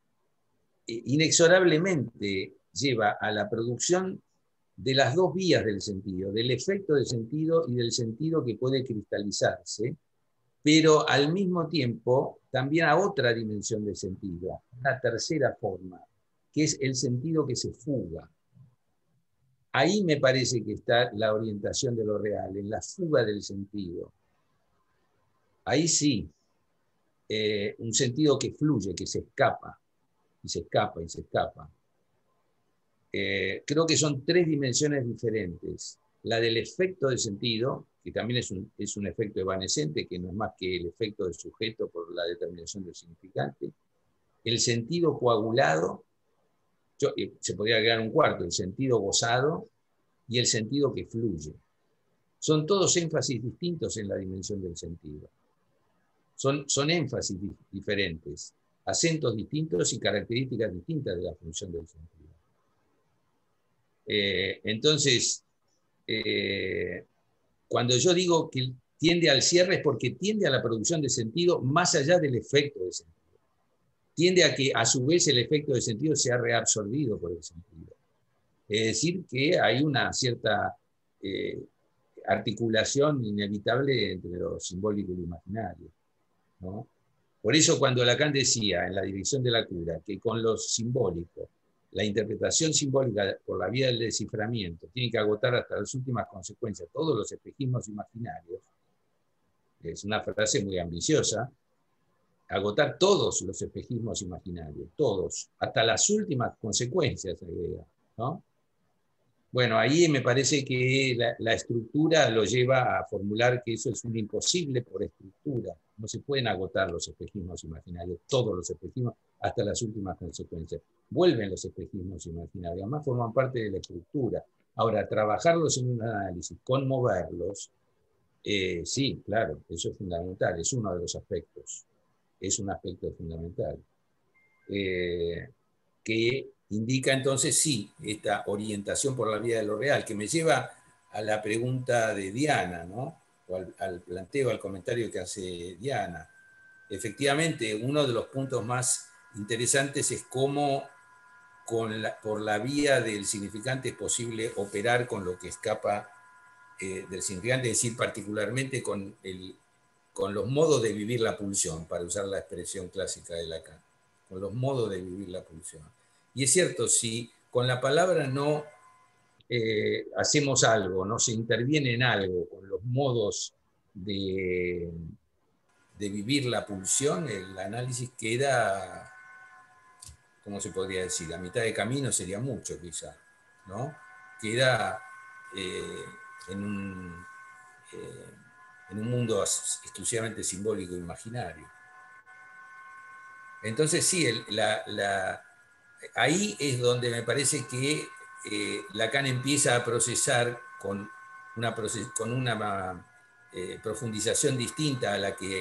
inexorablemente lleva a la producción de las dos vías del sentido, del efecto de sentido y del sentido que puede cristalizarse, pero al mismo tiempo también a otra dimensión de sentido, una tercera forma, que es el sentido que se fuga. Ahí me parece que está la orientación de lo real, en la fuga del sentido. Ahí sí, eh, un sentido que fluye, que se escapa, y se escapa, y se escapa. Eh, creo que son tres dimensiones diferentes. La del efecto de sentido, que también es un, es un efecto evanescente, que no es más que el efecto del sujeto por la determinación del significante. El sentido coagulado, yo, eh, se podría agregar un cuarto, el sentido gozado y el sentido que fluye. Son todos énfasis distintos en la dimensión del sentido. Son, son énfasis di diferentes, acentos distintos y características distintas de la función del sentido. Eh, entonces, eh, cuando yo digo que tiende al cierre es porque tiende a la producción de sentido más allá del efecto de sentido. Tiende a que a su vez el efecto de sentido sea reabsorbido por el sentido. Es decir, que hay una cierta eh, articulación inevitable entre lo simbólico y lo imaginario, ¿no? Por eso cuando Lacan decía en la Dirección de la Cura que con lo simbólico, la interpretación simbólica por la vía del desciframiento tiene que agotar hasta las últimas consecuencias todos los espejismos imaginarios, es una frase muy ambiciosa, agotar todos los espejismos imaginarios, todos, hasta las últimas consecuencias, ¿no? Bueno, ahí me parece que la, la estructura lo lleva a formular que eso es un imposible por estructura. No se pueden agotar los espejismos imaginarios, todos los espejismos, hasta las últimas consecuencias. Vuelven los espejismos imaginarios, además forman parte de la estructura. Ahora, trabajarlos en un análisis, conmoverlos, eh, sí, claro, eso es fundamental, es uno de los aspectos, es un aspecto fundamental. Eh, que indica entonces, sí, esta orientación por la vía de lo real, que me lleva a la pregunta de Diana, ¿no? O al, al planteo, al comentario que hace Diana. Efectivamente, uno de los puntos más interesantes es cómo con la, por la vía del significante es posible operar con lo que escapa eh, del significante, es decir, particularmente con, el, con los modos de vivir la pulsión, para usar la expresión clásica de Lacan, con los modos de vivir la pulsión. Y es cierto, si con la palabra no eh, hacemos algo, no se interviene en algo, con los modos de, de vivir la pulsión, el análisis queda, ¿cómo se podría decir? A mitad de camino sería mucho quizá, ¿no? Queda eh, en, un, eh, en un mundo exclusivamente simbólico e imaginario. Entonces sí, el, la, la, ahí es donde me parece que eh, Lacan empieza a procesar con una, con una eh, profundización distinta a la que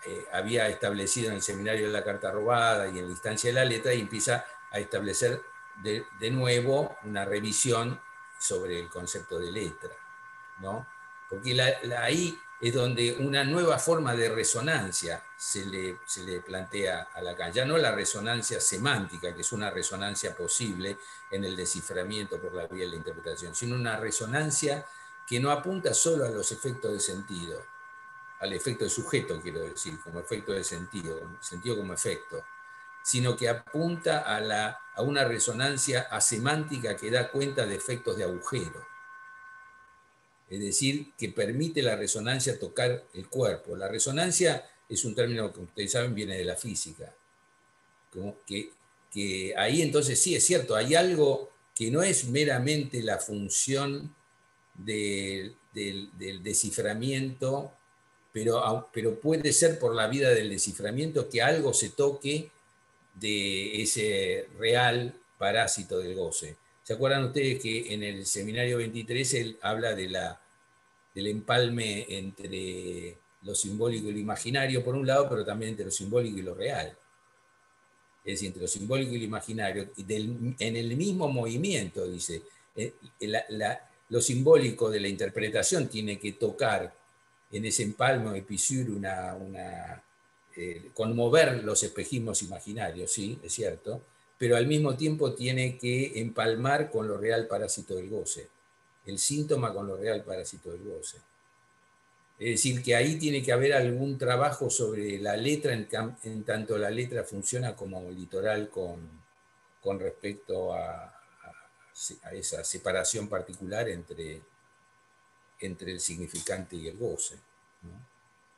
eh, había establecido en el seminario de la carta robada y en la instancia de la letra, y empieza a establecer de, de nuevo una revisión sobre el concepto de letra, ¿no? Porque la, la, ahí es donde una nueva forma de resonancia se le, se le plantea a Lacan. Ya no la resonancia semántica, que es una resonancia posible en el desciframiento por la vía de la interpretación, sino una resonancia que no apunta solo a los efectos de sentido, al efecto de sujeto, quiero decir, como efecto de sentido, sentido como efecto, sino que apunta a, la, a una resonancia asemántica que da cuenta de efectos de agujero. Es decir, que permite la resonancia tocar el cuerpo. La resonancia es un término que ustedes saben viene de la física. Como que, que ahí entonces sí es cierto, hay algo que no es meramente la función de, del, del desciframiento, pero, pero puede ser por la vida del desciframiento que algo se toque de ese real parásito del goce. ¿Se acuerdan ustedes que en el seminario veintitrés él habla de la, del empalme entre lo simbólico y lo imaginario, por un lado, pero también entre lo simbólico y lo real? Es decir, entre lo simbólico y lo imaginario, y del, en el mismo movimiento, dice, eh, la, la, lo simbólico de la interpretación tiene que tocar en ese empalme o episure una... una Eh, conmover los espejismos imaginarios, sí, es cierto, pero al mismo tiempo tiene que empalmar con lo real parásito del goce, el síntoma con lo real parásito del goce. Es decir, que ahí tiene que haber algún trabajo sobre la letra, en, en tanto la letra funciona como litoral con, con respecto a, a, a esa separación particular entre, entre el significante y el goce, ¿no?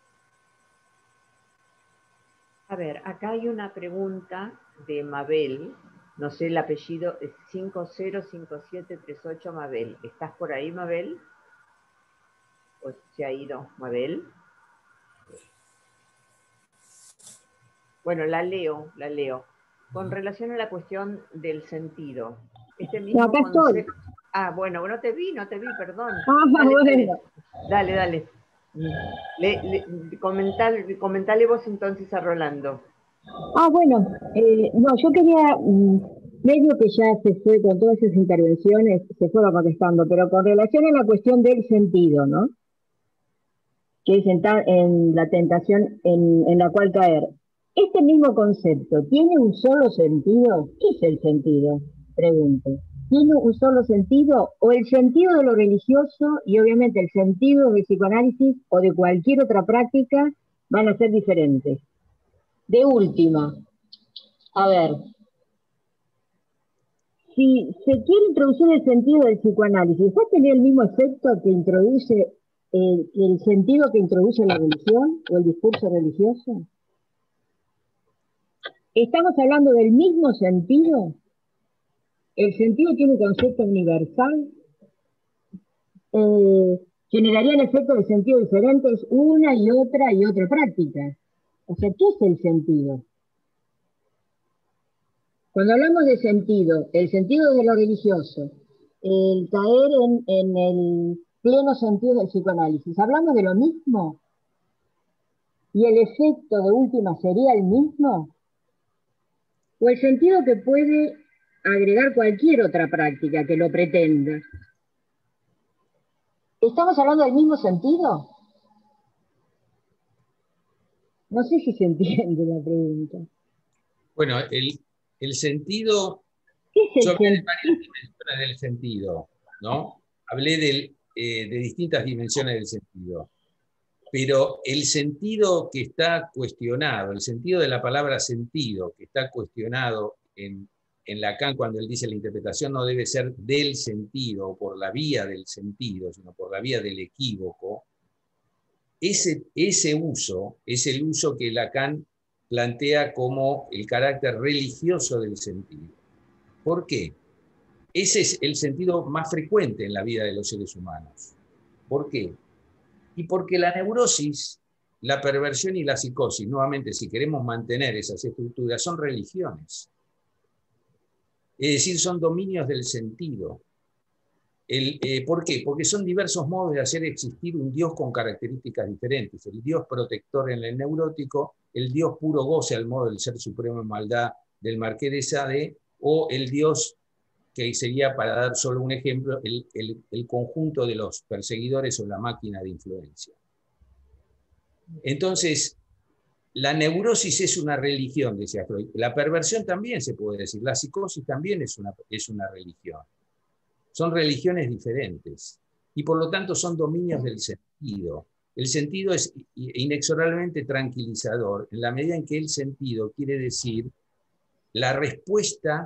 A ver, acá hay una pregunta de Mabel, no sé el apellido, es cinco cero cinco siete tres ocho Mabel. ¿Estás por ahí, Mabel? ¿O se ha ido, Mabel? Bueno, la leo, la leo. Con relación a la cuestión del sentido, este mismo no, acá concepto... estoy. Ah, bueno, no te vi, no te vi, perdón. Ah, dale, bueno. dale, dale. Le, le, comentale, comentale vos entonces a Rolando. Ah, bueno, eh, no, yo quería, mm, medio que ya se fue con todas esas intervenciones, se fueron contestando, pero con relación a la cuestión del sentido, ¿no? Que es en, ta, en la tentación en, en la cual caer. ¿Este mismo concepto tiene un solo sentido? ¿Qué es el sentido? Pregunto. ¿Tiene un solo sentido o el sentido de lo religioso y obviamente el sentido del psicoanálisis o de cualquier otra práctica van a ser diferentes? De última, a ver, si se quiere introducir el sentido del psicoanálisis, ¿va a tener el mismo efecto que introduce el, el sentido que introduce la religión o el discurso religioso? ¿Estamos hablando del mismo sentido? ¿El sentido tiene un concepto universal? Eh, ¿Generarían efectos de sentido diferentes una y otra y otra práctica? O sea, ¿qué es el sentido? Cuando hablamos de sentido, el sentido de lo religioso, el caer en, en el pleno sentido del psicoanálisis, ¿hablamos de lo mismo? ¿Y el efecto de última sería el mismo? ¿O el sentido que puede agregar cualquier otra práctica que lo pretenda? ¿Estamos hablando del mismo sentido? No sé si se entiende la pregunta. Bueno, el, el sentido... ¿Qué es el yo hablé de sentido? varias dimensiones del sentido, ¿no? Hablé del, eh, de distintas dimensiones del sentido. Pero el sentido que está cuestionado, el sentido de la palabra sentido, que está cuestionado en, en Lacan cuando él dice la interpretación no debe ser del sentido o por la vía del sentido, sino por la vía del equívoco, ese, ese uso es el uso que Lacan plantea como el carácter religioso del sentido. ¿Por qué? Ese es el sentido más frecuente en la vida de los seres humanos. ¿Por qué? Y porque la neurosis, la perversión y la psicosis, nuevamente, si queremos mantener esas estructuras, son religiones. Es decir, son dominios del sentido. El, eh, ¿Por qué? Porque son diversos modos de hacer existir un Dios con características diferentes. El Dios protector en el neurótico, el Dios puro goce al modo del ser supremo en maldad del Marqués de Sade, o el Dios, que sería, para dar solo un ejemplo, el, el, el conjunto de los perseguidores o la máquina de influencia. Entonces, la neurosis es una religión, decía Freud. La perversión también se puede decir, la psicosis también es una, es una religión. Son religiones diferentes y por lo tanto son dominios del sentido. El sentido es inexorablemente tranquilizador en la medida en que el sentido quiere decir la respuesta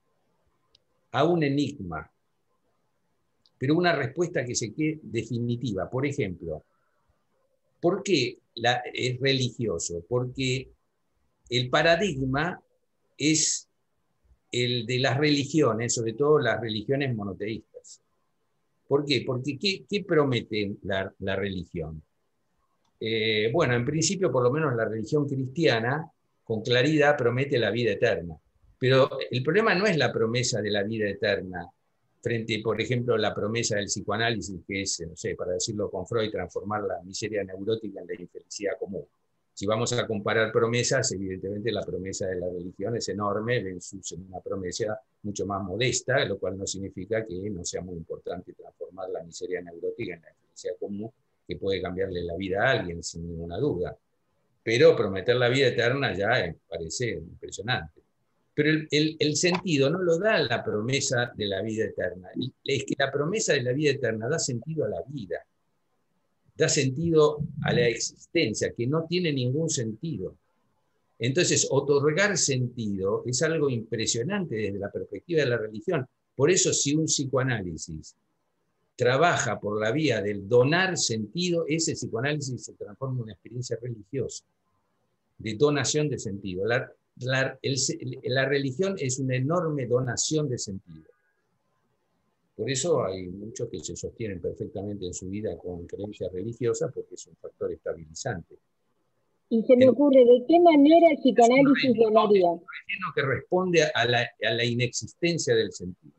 a un enigma, pero una respuesta que se quede definitiva. Por ejemplo, ¿por qué la, es religioso? Porque el paradigma es el de las religiones, sobre todo las religiones monoteístas. ¿Por qué? Porque ¿qué, qué promete la, la religión? Eh, bueno, en principio, por lo menos la religión cristiana, con claridad promete la vida eterna. Pero el problema no es la promesa de la vida eterna, frente, por ejemplo, a la promesa del psicoanálisis, que es, no sé, para decirlo con Freud, transformar la miseria neurótica en la infelicidad común. Si vamos a comparar promesas, evidentemente la promesa de la religión es enorme, versus una promesa mucho más modesta, lo cual no significa que no sea muy importante transformar la miseria neurótica en la infelicidad común, que puede cambiarle la vida a alguien, sin ninguna duda. Pero prometer la vida eterna ya me parece impresionante. Pero el, el, el sentido no lo da la promesa de la vida eterna. Es que la promesa de la vida eterna da sentido a la vida. Da sentido a la existencia, que no tiene ningún sentido. Entonces, otorgar sentido es algo impresionante desde la perspectiva de la religión. Por eso, si un psicoanálisis trabaja por la vía del donar sentido, ese psicoanálisis se transforma en una experiencia religiosa, de donación de sentido. La, la, el, la religión es una enorme donación de sentido. Por eso hay muchos que se sostienen perfectamente en su vida con creencias religiosas, porque es un factor estabilizante. Y se me ocurre, ¿de qué manera el psicoanálisis donaría? Es un que responde a la, a la inexistencia del sentido.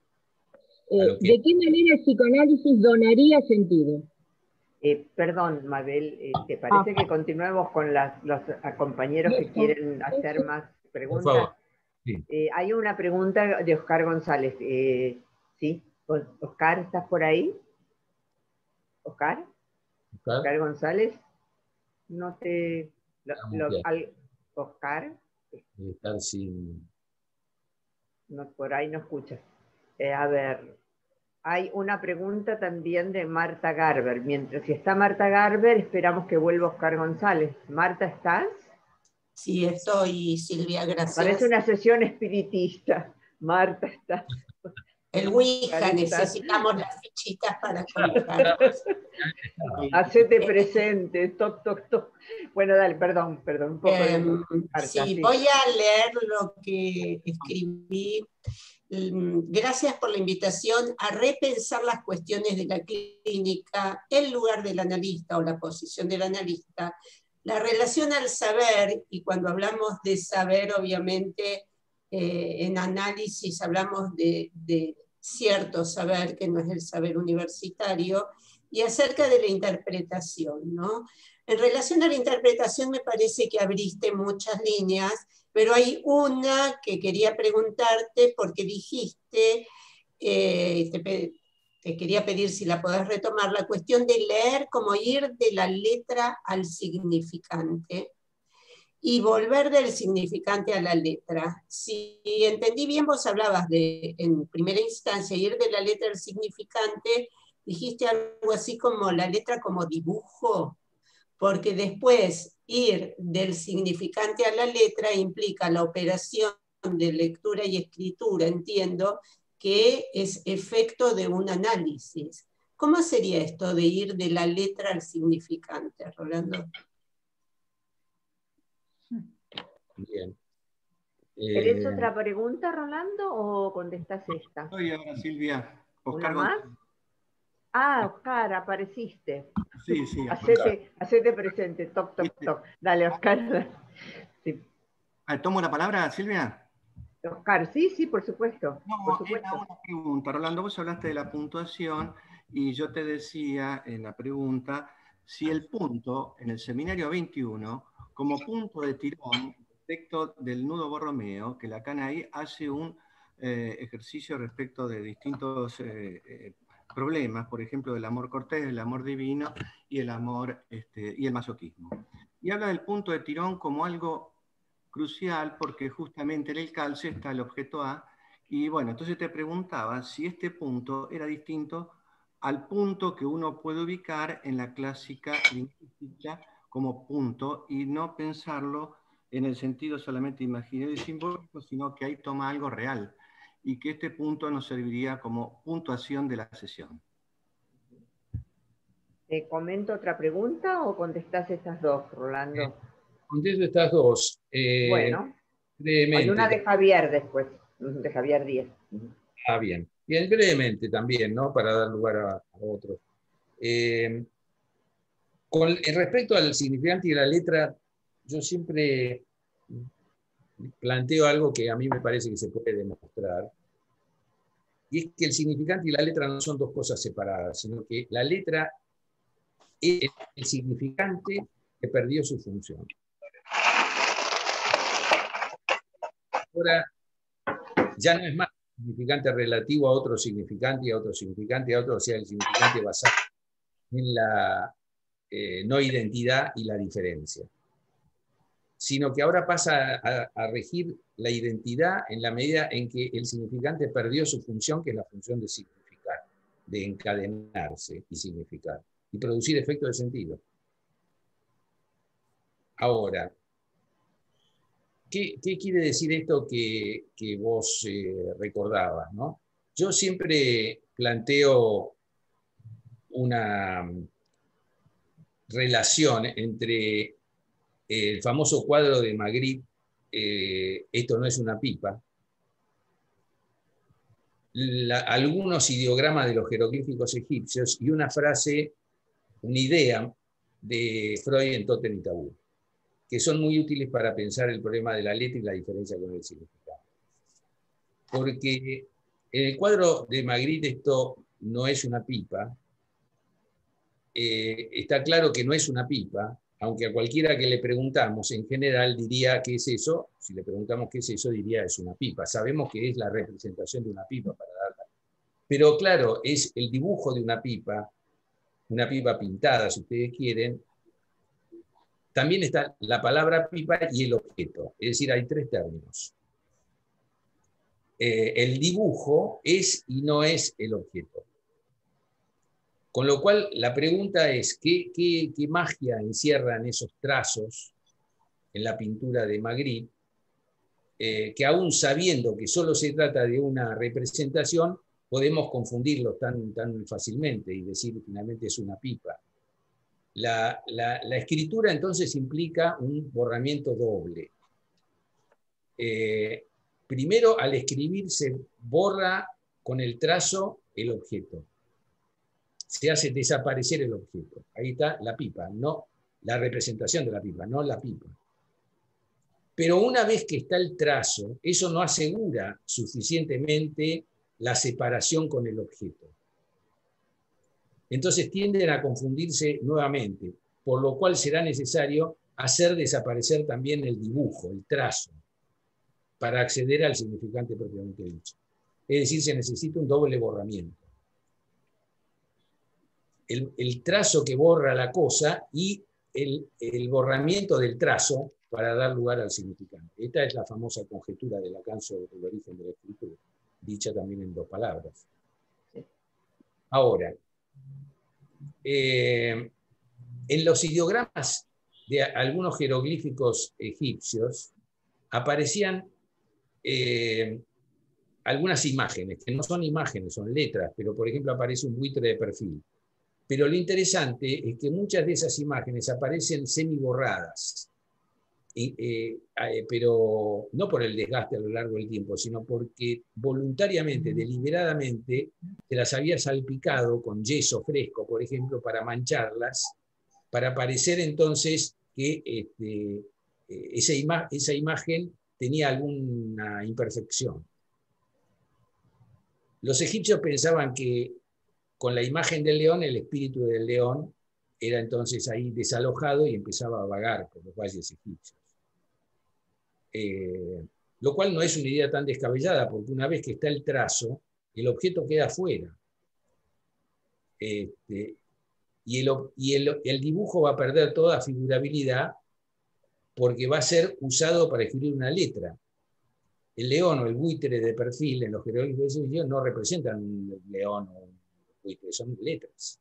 Eh, que... ¿De qué manera el psicoanálisis donaría sentido? Eh, perdón, Mabel, eh, ¿te parece ah. que continuemos con las, los compañeros que quieren hacer más preguntas? Por favor. Sí. Eh, hay una pregunta de Oscar González. Eh, ¿Sí? Oscar, ¿estás por ahí? ¿Oscar? ¿Oscar, ¿Oscar González? No te... Lo, lo, al, ¿Oscar? Estar sin... No, por ahí no escuchas. Eh, a ver, hay una pregunta también de Marta Garber. Mientras si está Marta Garber, esperamos que vuelva Oscar González. Marta, ¿estás? Sí, estoy, Silvia, gracias. Parece una sesión espiritista. Marta, ¿estás? El Ouija, necesitamos las fichitas para colocar. Hacete presente, toc, toc, toc. Bueno, dale, perdón, perdón. Un poco eh, de Marta, sí, sí, voy a leer lo que escribí. Gracias por la invitación a repensar las cuestiones de la clínica, el lugar del analista o la posición del analista, la relación al saber, y cuando hablamos de saber, obviamente, eh, en análisis hablamos de, de cierto saber, que no es el saber universitario, y acerca de la interpretación, ¿no? En relación a la interpretación me parece que abriste muchas líneas, pero hay una que quería preguntarte porque dijiste, eh, te, te quería pedir si la podés retomar, la cuestión de leer como ir de la letra al significante y volver del significante a la letra. Si entendí bien, vos hablabas de, en primera instancia, ir de la letra al significante, dijiste algo así como la letra como dibujo, porque después ir del significante a la letra implica la operación de lectura y escritura, entiendo, que es efecto de un análisis. ¿Cómo sería esto de ir de la letra al significante, Rolando? Bien. ¿Querés eh, otra pregunta, Rolando, o contestás esta? Estoy ahora, Silvia. Oscar ¿Una más? Ah, Oscar, apareciste. Sí, sí. Hacete, hacete presente, toc, toc, toc. Dale, Oscar. Sí. ¿Tomo la palabra, Silvia? Oscar, sí, sí, por supuesto. No, por supuesto. era una pregunta. Rolando, vos hablaste de la puntuación y yo te decía en la pregunta si el punto en el seminario veintiuno, como punto de tirón respecto del nudo Borromeo, que Lacan ahí hace un eh, ejercicio respecto de distintos eh, eh, problemas, por ejemplo, del amor cortés, el amor divino y el amor este, y el masoquismo. Y habla del punto de tirón como algo crucial porque justamente en el calce está el objeto A. Y bueno, entonces te preguntaba si este punto era distinto al punto que uno puede ubicar en la clásica lingüística como punto y no pensarlo en el sentido solamente imaginario y simbólico, sino que ahí toma algo real y que este punto nos serviría como puntuación de la sesión. ¿Te comento otra pregunta o contestás estas dos, Rolando? Eh, contesto estas dos. Eh, bueno, brevemente. hay una de Javier después, de Javier Díez. Ah, bien. Bien, brevemente también, ¿no? Para dar lugar a, a otros. Eh, con respecto al significante y la letra, yo siempre planteo algo que a mí me parece que se puede demostrar, y es que el significante y la letra no son dos cosas separadas, sino que la letra es el significante que perdió su función. Ahora, ya no es más significante relativo a otro significante y a otro significante y a otro, o sea, el significante basado en la eh, no identidad y la diferencia, sino que ahora pasa a, a regir la identidad en la medida en que el significante perdió su función, que es la función de significar, de encadenarse y significar, y producir efectos de sentido. Ahora, ¿qué, qué quiere decir esto que, que vos eh, recordabas, ¿no? Yo siempre planteo una relación entre el famoso cuadro de Magritte, eh, esto no es una pipa, la, algunos ideogramas de los jeroglíficos egipcios y una frase, una idea de Freud en Totem y Tabú, que son muy útiles para pensar el problema de la letra y la diferencia con el significado. Porque en el cuadro de Magritte esto no es una pipa, eh, está claro que no es una pipa, aunque a cualquiera que le preguntamos en general diría ¿qué es eso? Si le preguntamos qué es eso, diría es una pipa. Sabemos que es la representación de una pipa para darla. Pero claro, es el dibujo de una pipa, una pipa pintada, si ustedes quieren. También está la palabra pipa y el objeto, es decir, hay tres términos. Eh, el dibujo es y no es el objeto. Con lo cual, la pregunta es, ¿qué, qué, qué magia encierran esos trazos en la pintura de Magritte? Eh, que aún sabiendo que solo se trata de una representación, podemos confundirlos tan, tan fácilmente y decir que finalmente es una pipa. La, la, la escritura entonces implica un borramiento doble. Eh, primero, al escribir se borra con el trazo el objeto. Se hace desaparecer el objeto. Ahí está la pipa, no la representación de la pipa, no la pipa. Pero una vez que está el trazo, eso no asegura suficientemente la separación con el objeto. Entonces tienden a confundirse nuevamente, por lo cual será necesario hacer desaparecer también el dibujo, el trazo, para acceder al significante propiamente dicho. Es decir, se necesita un doble borramiento. El, el trazo que borra la cosa y el, el borramiento del trazo para dar lugar al significante. Esta es la famosa conjetura de Lacan sobre el origen de la escritura, dicha también en dos palabras. Ahora, eh, en los ideogramas de algunos jeroglíficos egipcios aparecían eh, algunas imágenes, que no son imágenes, son letras, pero por ejemplo aparece un buitre de perfil. Pero lo interesante es que muchas de esas imágenes aparecen semiborradas, eh, eh, pero no por el desgaste a lo largo del tiempo, sino porque voluntariamente, deliberadamente, se las había salpicado con yeso fresco, por ejemplo, para mancharlas, para parecer entonces que este, esa, ima esa imagen tenía alguna imperfección. Los egipcios pensaban que con la imagen del león, el espíritu del león era entonces ahí desalojado y empezaba a vagar por los valles egipcios. Eh, lo cual no es una idea tan descabellada, porque una vez que está el trazo, el objeto queda fuera. Este, y el, y el, el dibujo va a perder toda figurabilidad porque va a ser usado para escribir una letra. El león o el buitre de perfil en los jeroglíficos egipcios no representan un león o un buitre, son letras.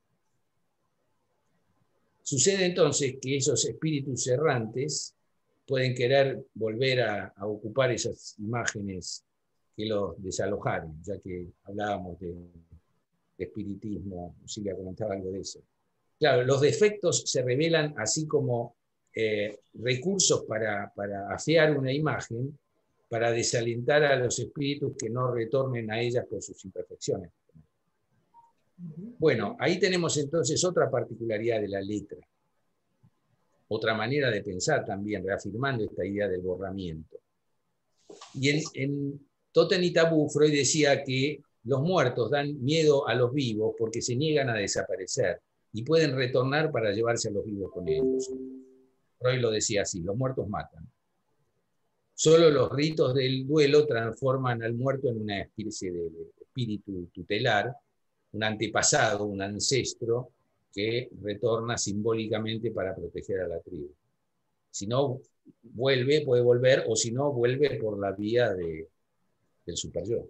Sucede entonces que esos espíritus errantes pueden querer volver a, a ocupar esas imágenes que los desalojaron, ya que hablábamos de, de espiritismo, Silvia comentaba algo de eso. Claro, los defectos se revelan así como eh, recursos para, para afiar una imagen, para desalentar a los espíritus que no retornen a ellas por sus imperfecciones. Bueno, ahí tenemos entonces otra particularidad de la letra, otra manera de pensar también, reafirmando esta idea del borramiento. Y en, en Totem y Tabú, Freud decía que los muertos dan miedo a los vivos porque se niegan a desaparecer y pueden retornar para llevarse a los vivos con ellos. Freud lo decía así, los muertos matan. Solo los ritos del duelo transforman al muerto en una especie de espíritu tutelar, un antepasado, un ancestro, que retorna simbólicamente para proteger a la tribu. Si no vuelve, puede volver, o si no, vuelve por la vía de, del superyo.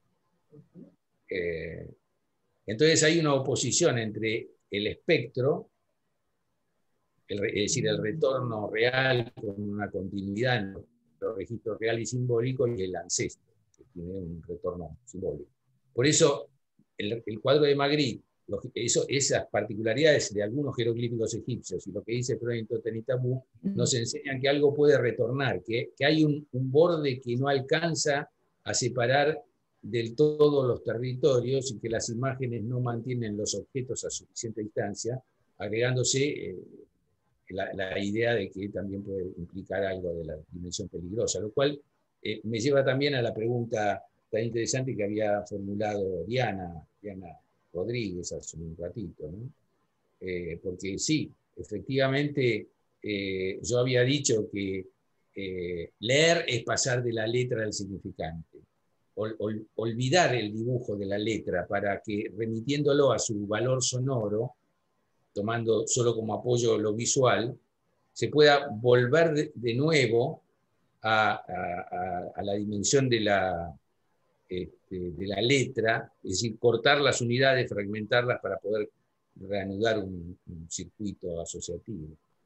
Eh, entonces hay una oposición entre el espectro, el, es decir, el retorno real con una continuidad en los registros real y simbólico, y el ancestro, que tiene un retorno simbólico. Por eso, el, el cuadro de Magritte, Eso, esas particularidades de algunos jeroglíficos egipcios y lo que dice Freud en Totem y Tabú nos enseñan que algo puede retornar, que, que hay un, un borde que no alcanza a separar del todo los territorios y que las imágenes no mantienen los objetos a suficiente distancia, agregándose eh, la, la idea de que también puede implicar algo de la dimensión peligrosa, lo cual eh, me lleva también a la pregunta tan interesante que había formulado Diana, Diana Rodríguez hace un ratito, ¿no? Eh, porque sí, efectivamente, eh, yo había dicho que eh, leer es pasar de la letra al significante, ol, ol, olvidar el dibujo de la letra para que, remitiéndolo a su valor sonoro, tomando solo como apoyo lo visual, se pueda volver de, de nuevo a, a, a la dimensión de la... de la letra, es decir, cortar las unidades, fragmentarlas para poder reanudar un, un circuito asociativo.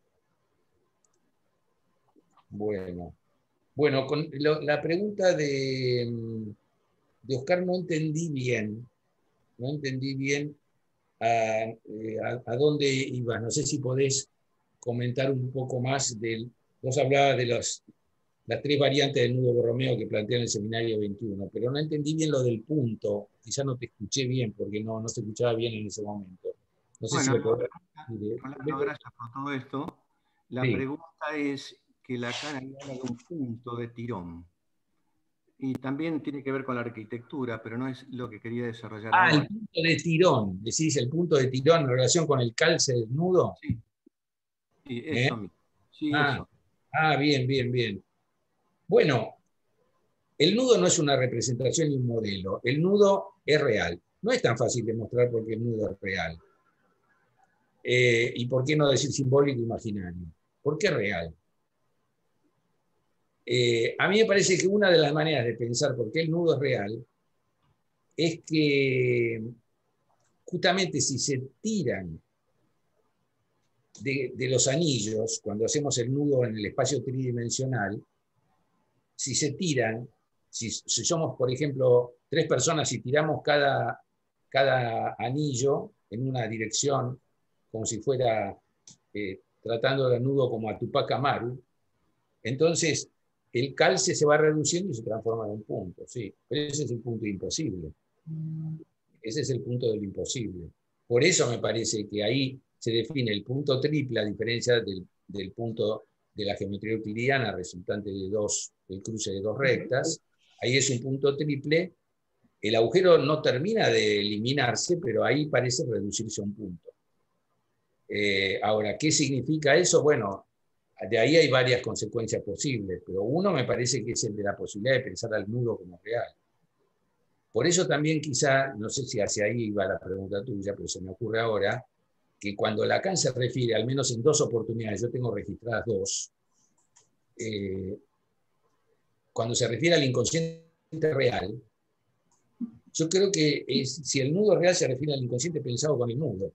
Bueno, bueno con lo, la pregunta de, de Oscar no entendí bien, no entendí bien a, a, a dónde ibas. No sé si podés comentar un poco más del... Vos hablabas de los... las tres variantes del nudo borromeo que plantea en el seminario veintiuno, pero no entendí bien lo del punto, quizá no te escuché bien porque no, no se escuchaba bien en ese momento. No sé bueno, si me podés... Rolando, gracias por todo esto. La sí. pregunta es que Lacan habla de un punto de tirón. Y también tiene que ver con la arquitectura, pero no es lo que quería desarrollar ah, ahora. El punto de tirón, decís el punto de tirón en relación con el calce del nudo. Sí, sí eso ¿Eh? mismo. Sí, ah, eso. ah, bien, bien, bien. Bueno, el nudo no es una representación ni un modelo. El nudo es real. No es tan fácil de mostrar porque el nudo es real. Eh, ¿Y por qué no decir simbólico e imaginario? ¿Por qué es real? Eh, a mí me parece que una de las maneras de pensar por qué el nudo es real es que justamente si se tiran de, de los anillos, cuando hacemos el nudo en el espacio tridimensional, si se tiran, si, si somos, por ejemplo, tres personas y tiramos cada, cada anillo en una dirección, como si fuera eh, tratando el nudo como a Tupac Amaru, entonces el calce se va reduciendo y se transforma en un punto, sí. Pero ese es el punto imposible. Ese es el punto del imposible. Por eso me parece que ahí se define el punto triple, a diferencia del, del punto de la geometría euclidiana resultante de dos, del cruce de dos rectas. Ahí es un punto triple. El agujero no termina de eliminarse, pero ahí parece reducirse a un punto. Eh, ahora, ¿qué significa eso? Bueno, de ahí hay varias consecuencias posibles, pero uno me parece que es el de la posibilidad de pensar al nudo como real. Por eso también quizá, no sé si hacia ahí iba la pregunta tuya, pero se me ocurre ahora, que cuando Lacan se refiere, al menos en dos oportunidades, yo tengo registradas dos, eh, cuando se refiere al inconsciente real, yo creo que es, si el nudo real se refiere al inconsciente pensado con el nudo,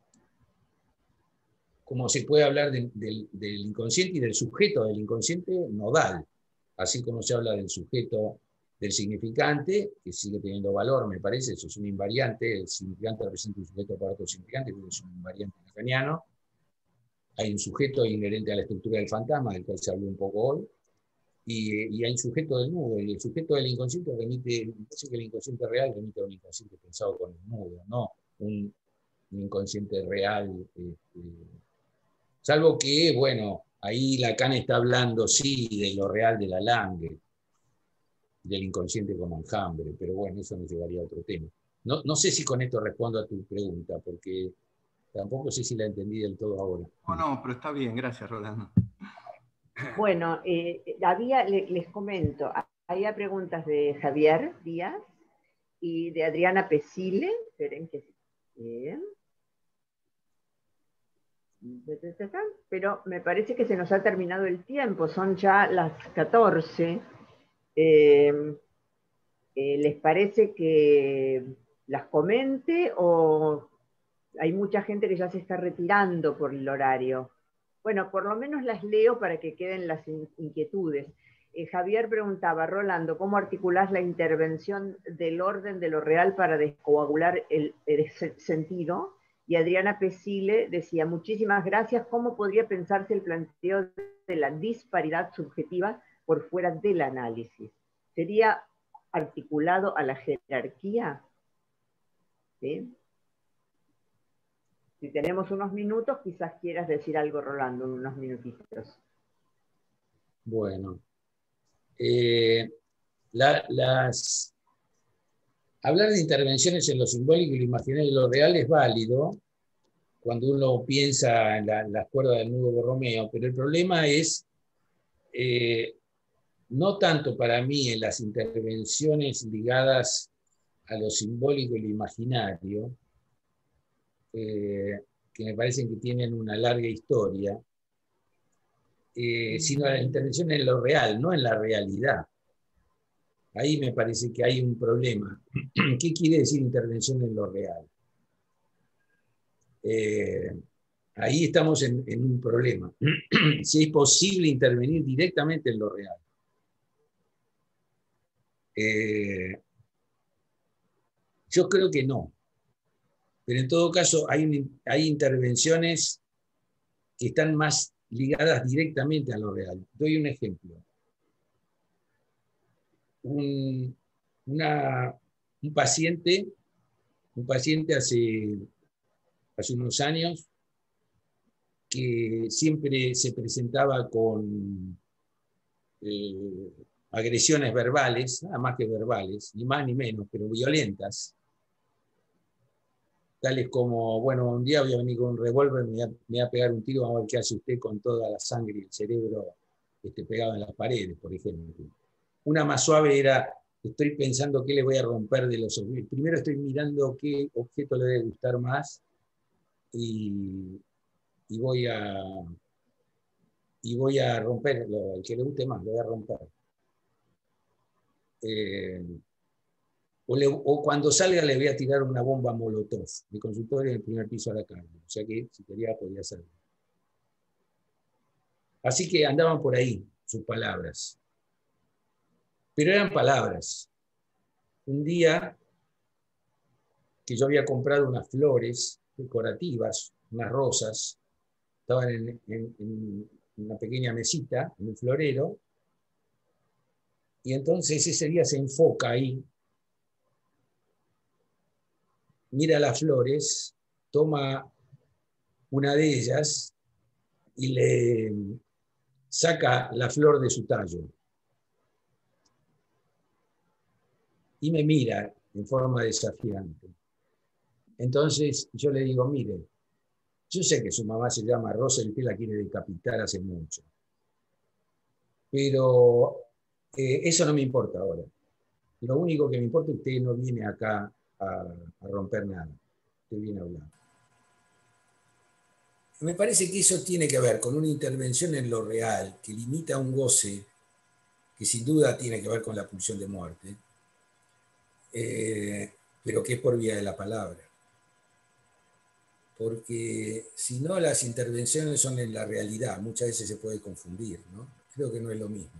como se puede hablar de, de, del inconsciente y del sujeto del inconsciente nodal, así como se habla del sujeto del significante, que sigue teniendo valor, me parece, eso es un invariante, el significante representa un sujeto para otro significante, que es un invariante lacaniano. Hay un sujeto inherente a la estructura del fantasma, del cual se habló un poco hoy, y, y hay un sujeto del nudo, y el sujeto del inconsciente remite, me parece que el inconsciente real remite a un inconsciente pensado con el nudo, no un, un inconsciente real, este, salvo que, bueno, ahí Lacan está hablando, sí, de lo real de la Lange, del inconsciente como enjambre, pero bueno, eso nos llevaría a otro tema. No, no sé si con esto respondo a tu pregunta, porque tampoco sé si la entendí del todo ahora. No, no, pero está bien, gracias, Rolando. Bueno, eh, había, le, les comento, había preguntas de Javier Díaz y de Adriana Pesile. Esperen que bien. Pero me parece que se nos ha terminado el tiempo, son ya las catorce. Eh, eh, ¿Les parece que las comente o hay mucha gente que ya se está retirando por el horario? Bueno, por lo menos las leo para que queden las inquietudes. Eh, Javier preguntaba, Rolando, ¿cómo articulás la intervención del orden de lo real para descoagular el, el sentido? Y Adriana Pesile decía, muchísimas gracias, ¿cómo podría pensarse el planteo de la disparidad subjetiva por fuera del análisis? ¿Sería articulado a la jerarquía? ¿Sí? Si tenemos unos minutos, quizás quieras decir algo, Rolando, unos minutitos. Bueno, eh, la, las, hablar de intervenciones en lo simbólico y lo imaginario y lo real es válido cuando uno piensa en la, las cuerdas del nudo Borromeo, pero el problema es eh, no tanto para mí en las intervenciones ligadas a lo simbólico y lo imaginario, eh, que me parecen que tienen una larga historia, eh, sino la intervención en lo real, no en la realidad. Ahí me parece que hay un problema. ¿Qué quiere decir intervención en lo real? Eh, ahí estamos en, en un problema. Si es posible intervenir directamente en lo real. Eh, yo creo que no. Pero en todo caso hay, un, hay intervenciones que están más ligadas directamente a lo real. Doy un ejemplo. Un, una, un paciente, un paciente hace, hace unos años que siempre se presentaba con eh, agresiones verbales, nada más que verbales, ni más ni menos, pero violentas, tales como, bueno, un día voy a venir con un revólver, me, me va a pegar un tiro, vamos a ver qué hace usted con toda la sangre y el cerebro este, pegado en las paredes, por ejemplo. Una más suave era, estoy pensando qué le voy a romper de los objetos. Primero estoy mirando qué objeto le debe gustar más y, y voy a y voy a romper, el que le guste más, lo voy a romper. Eh, o, le, o cuando salga le voy a tirar una bomba molotov. Mi consultorio en el primer piso a la calle. O sea que si quería podía hacerlo. Así que andaban por ahí sus palabras. Pero eran palabras. Un día que yo había comprado unas flores decorativas, unas rosas, estaban en, en, en una pequeña mesita, en un florero, y entonces ese día se enfoca ahí, mira las flores, toma una de ellas y le saca la flor de su tallo y me mira en forma desafiante. Entonces yo le digo, mire, yo sé que su mamá se llama Rosa y usted la quiere decapitar hace mucho, pero eh, eso no me importa ahora. Lo único que me importa es que usted no viene acá a, a romper nada, usted viene a hablar. Me parece que eso tiene que ver con una intervención en lo real, que limita un goce que sin duda tiene que ver con la pulsión de muerte, eh, pero que es por vía de la palabra. Porque si no, las intervenciones son en la realidad, muchas veces se puede confundir, ¿no? Creo que no es lo mismo.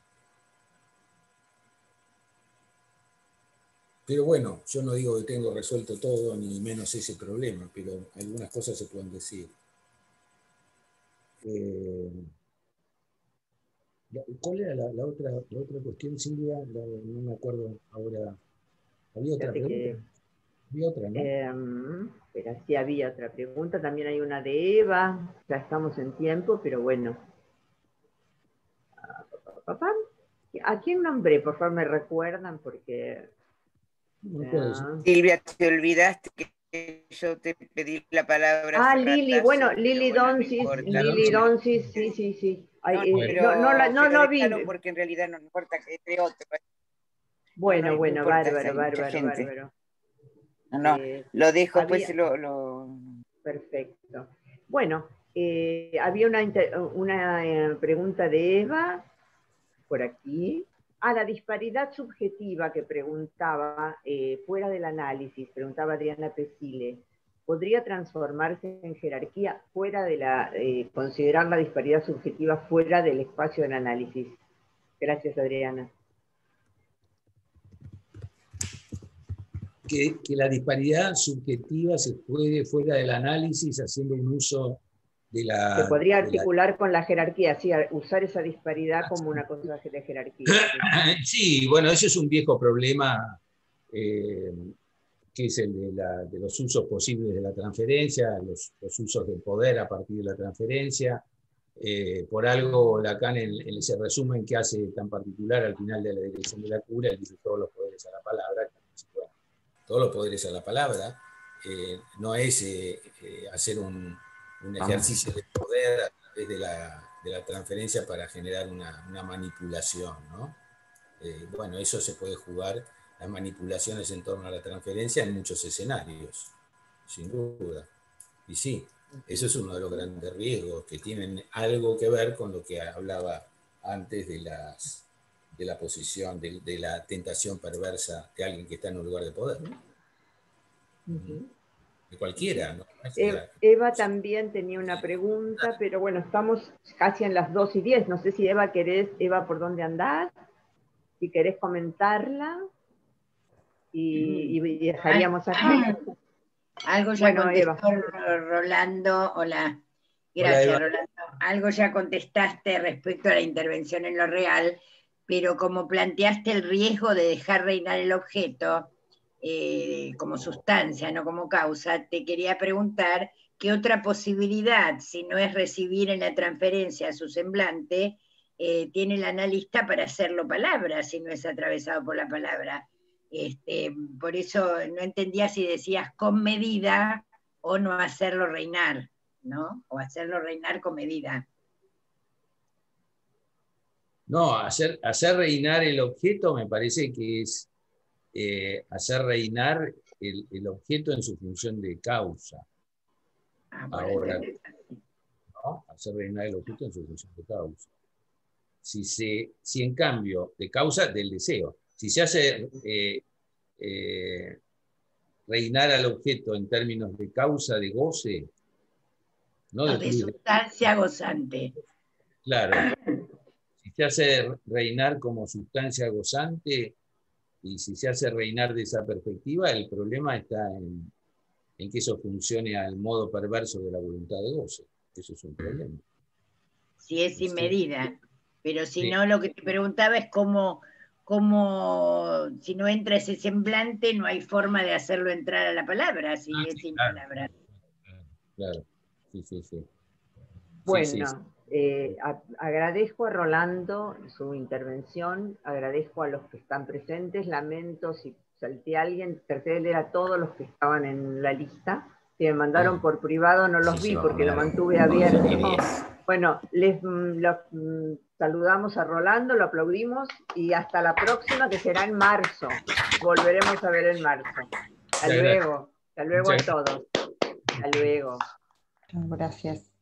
Pero bueno, yo no digo que tengo resuelto todo, ni menos ese problema, pero algunas cosas se pueden decir. Eh, ¿Cuál era la, la, otra, la otra cuestión, Silvia? La, no me acuerdo ahora. ¿Había otra Fíjate pregunta? que, Había otra, ¿no? eh, pero sí había otra pregunta. También hay una de Eva. Ya estamos en tiempo, pero bueno. ¿Papá? ¿A quién nombré? Por favor, me recuerdan porque... No puedo decir. Silvia, te olvidaste que yo te pedí la palabra. Ah, hace Lili, ratazo, bueno, pero Lili bueno, no Donsis, importa. Lili Donsis, sí, sí, sí. Ay, No, eh, pero, no, no, la- no, pero no vi. déjalo porque en realidad no importa que entre otro. Bueno, No, no, bueno, no importa, bárbaro, hay mucha bárbaro, gente. bárbaro. No, no, Eh, lo dejo, había- después lo, lo... Perfecto. Bueno, eh, había una, inter- una eh, pregunta de Eva, por aquí. A la disparidad subjetiva que preguntaba, eh, fuera del análisis, preguntaba Adriana Pesile, ¿podría transformarse en jerarquía fuera de la, eh, considerar la disparidad subjetiva fuera del espacio del análisis? Gracias, Adriana. Que, que la disparidad subjetiva se puede fuera del análisis haciendo un uso de la... Se podría de la- articular con la jerarquía, sí, usar esa disparidad como una cosa de jerarquía. Sí, bueno, ese es un viejo problema, eh, que es el de, la- de los usos posibles de la transferencia, los, los usos del poder a partir de la transferencia. Eh, por algo Lacan en, en ese resumen que hace tan particular al final de la dirección de la cura, él dice todos los poderes a la palabra. Bueno, todos los poderes a la palabra, eh, no es eh, eh, hacer un, un ejercicio de poder a través de la, de la transferencia para generar una, una manipulación, ¿no? Eh, bueno, eso se puede jugar, las manipulaciones en torno a la transferencia en muchos escenarios, sin duda. Y sí, eso es uno de los grandes riesgos que tienen algo que ver con lo que hablaba antes de, las, de la posición, de, de la tentación perversa de alguien que está en un lugar de poder. Uh-huh. De cualquiera, ¿no? Eva, Eva también tenía una pregunta, pero bueno, estamos casi en las dos y diez. No sé si Eva querés, Eva, ¿por dónde andás? Si querés comentarla y, y dejaríamos aquí. Algo ya bueno, contestó Eva. Rolando. Hola. Gracias, Hola, Rolando. Algo ya contestaste respecto a la intervención en lo real, pero como planteaste el riesgo de dejar reinar el objeto eh, como sustancia, no como causa, te quería preguntar qué otra posibilidad, si no es recibir en la transferencia su semblante, eh, tiene el analista para hacerlo palabra, si no es atravesado por la palabra. Este, por eso no entendía si decías con medida o no hacerlo reinar, ¿no? O hacerlo reinar con medida. No, hacer, hacer reinar el objeto me parece que es eh, hacer reinar el, el objeto en su función de causa. Ah, bueno, Ahora, ¿no? Hacer reinar el objeto en su función de causa. Si, se, si en cambio, de causa del deseo, si se hace eh, eh, reinar al objeto en términos de causa de goce, no, no de, de sustancia gozante. Claro, si se hace reinar como sustancia gozante y si se hace reinar de esa perspectiva, el problema está en, en que eso funcione al modo perverso de la voluntad de goce. Eso es un problema. Si es sin medida. Pero si sí. no, lo que te preguntaba es cómo, cómo, si no entra ese semblante, no hay forma de hacerlo entrar a la palabra, si ah, es sí, sin claro, palabras. Claro, sí, sí, sí. Bueno, sí, sí. eh, a- agradezco a Rolando su intervención, agradezco a los que están presentes, lamento si salté a alguien, traté de leer a todos los que estaban en la lista, que me mandaron por privado, no los Sí, vi sí, porque lo Romero. mantuve once y abierto. diez. Bueno, les mm, lo, mm, saludamos a Rolando, lo aplaudimos y hasta la próxima que será en marzo. Volveremos a ver en marzo. Hasta Muchas gracias. luego, hasta luego a Muchas todos. Hasta luego. Gracias.